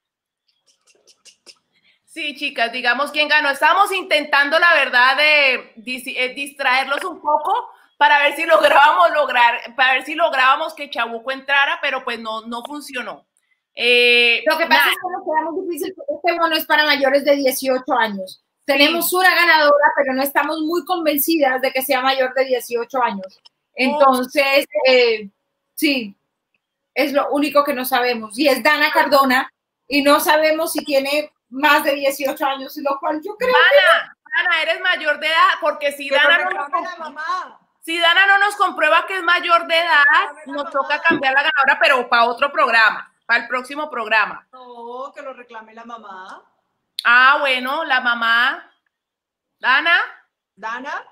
sí, chicas, digamos quién ganó. Estamos intentando, la verdad, de dis eh, distraerlos un poco para ver si lográbamos lograr, para ver si lográbamos que Chabuco entrara, pero pues no, no funcionó. Eh, Lo que pasa nada. es que nos queda muy difícil porque este bono es para mayores de dieciocho años. Tenemos sí. una ganadora, pero no estamos muy convencidas de que sea mayor de dieciocho años. Entonces, eh, sí, es lo único que no sabemos. Y es Dana Cardona, y no sabemos si tiene más de dieciocho años, lo cual yo creo Dana, que... Dana, eres mayor de edad, porque si Dana, no nos, la mamá. si Dana no nos comprueba que es mayor de edad, nos toca cambiar la ganadora, pero para otro programa, para el próximo programa. No, que lo reclame la mamá. Ah, bueno, la mamá. Dana. Dana.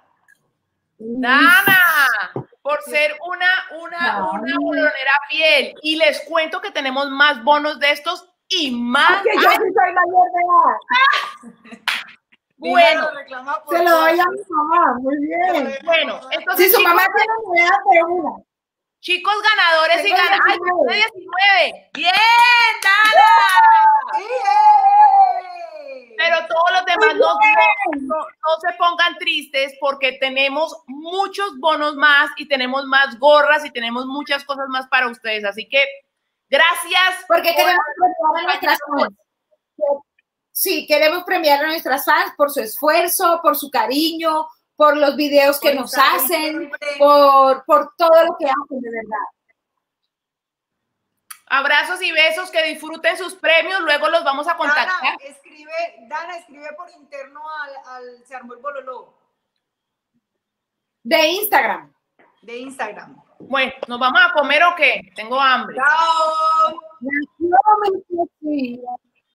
Dana, por ser una, una, no. una bolonera fiel. Y les cuento que tenemos más bonos de estos y más. Porque yo sí soy mayor de edad. Bueno, se lo doy a mi mamá, muy bien. Bueno, entonces Si su chicos, mamá tiene una edad de una. chicos ganadores y Tengo ganan. ¡Ay, diecinueve. tiene diecinueve! ¡Bien, Dana! Pero todos los demás no, no, no- no se pongan tristes porque tenemos muchos bonos más y tenemos más gorras y tenemos muchas cosas más para ustedes. Así que gracias. Porque por- queremos premiar a nuestras fans. Sí, queremos premiar a nuestras fans por su esfuerzo, por su cariño, por los videos que Por nos estar hacen, siempre. por, por todo lo que hacen, de verdad. Abrazos y besos, que disfruten sus premios. Luego los vamos a Dana, contactar. escribe, Dana, escribe por interno al, al Se Armó el Bololó De Instagram. de Instagram. Bueno, ¿nos vamos a comer o qué? Tengo hambre. ¡Chao! Nació mi Sofía.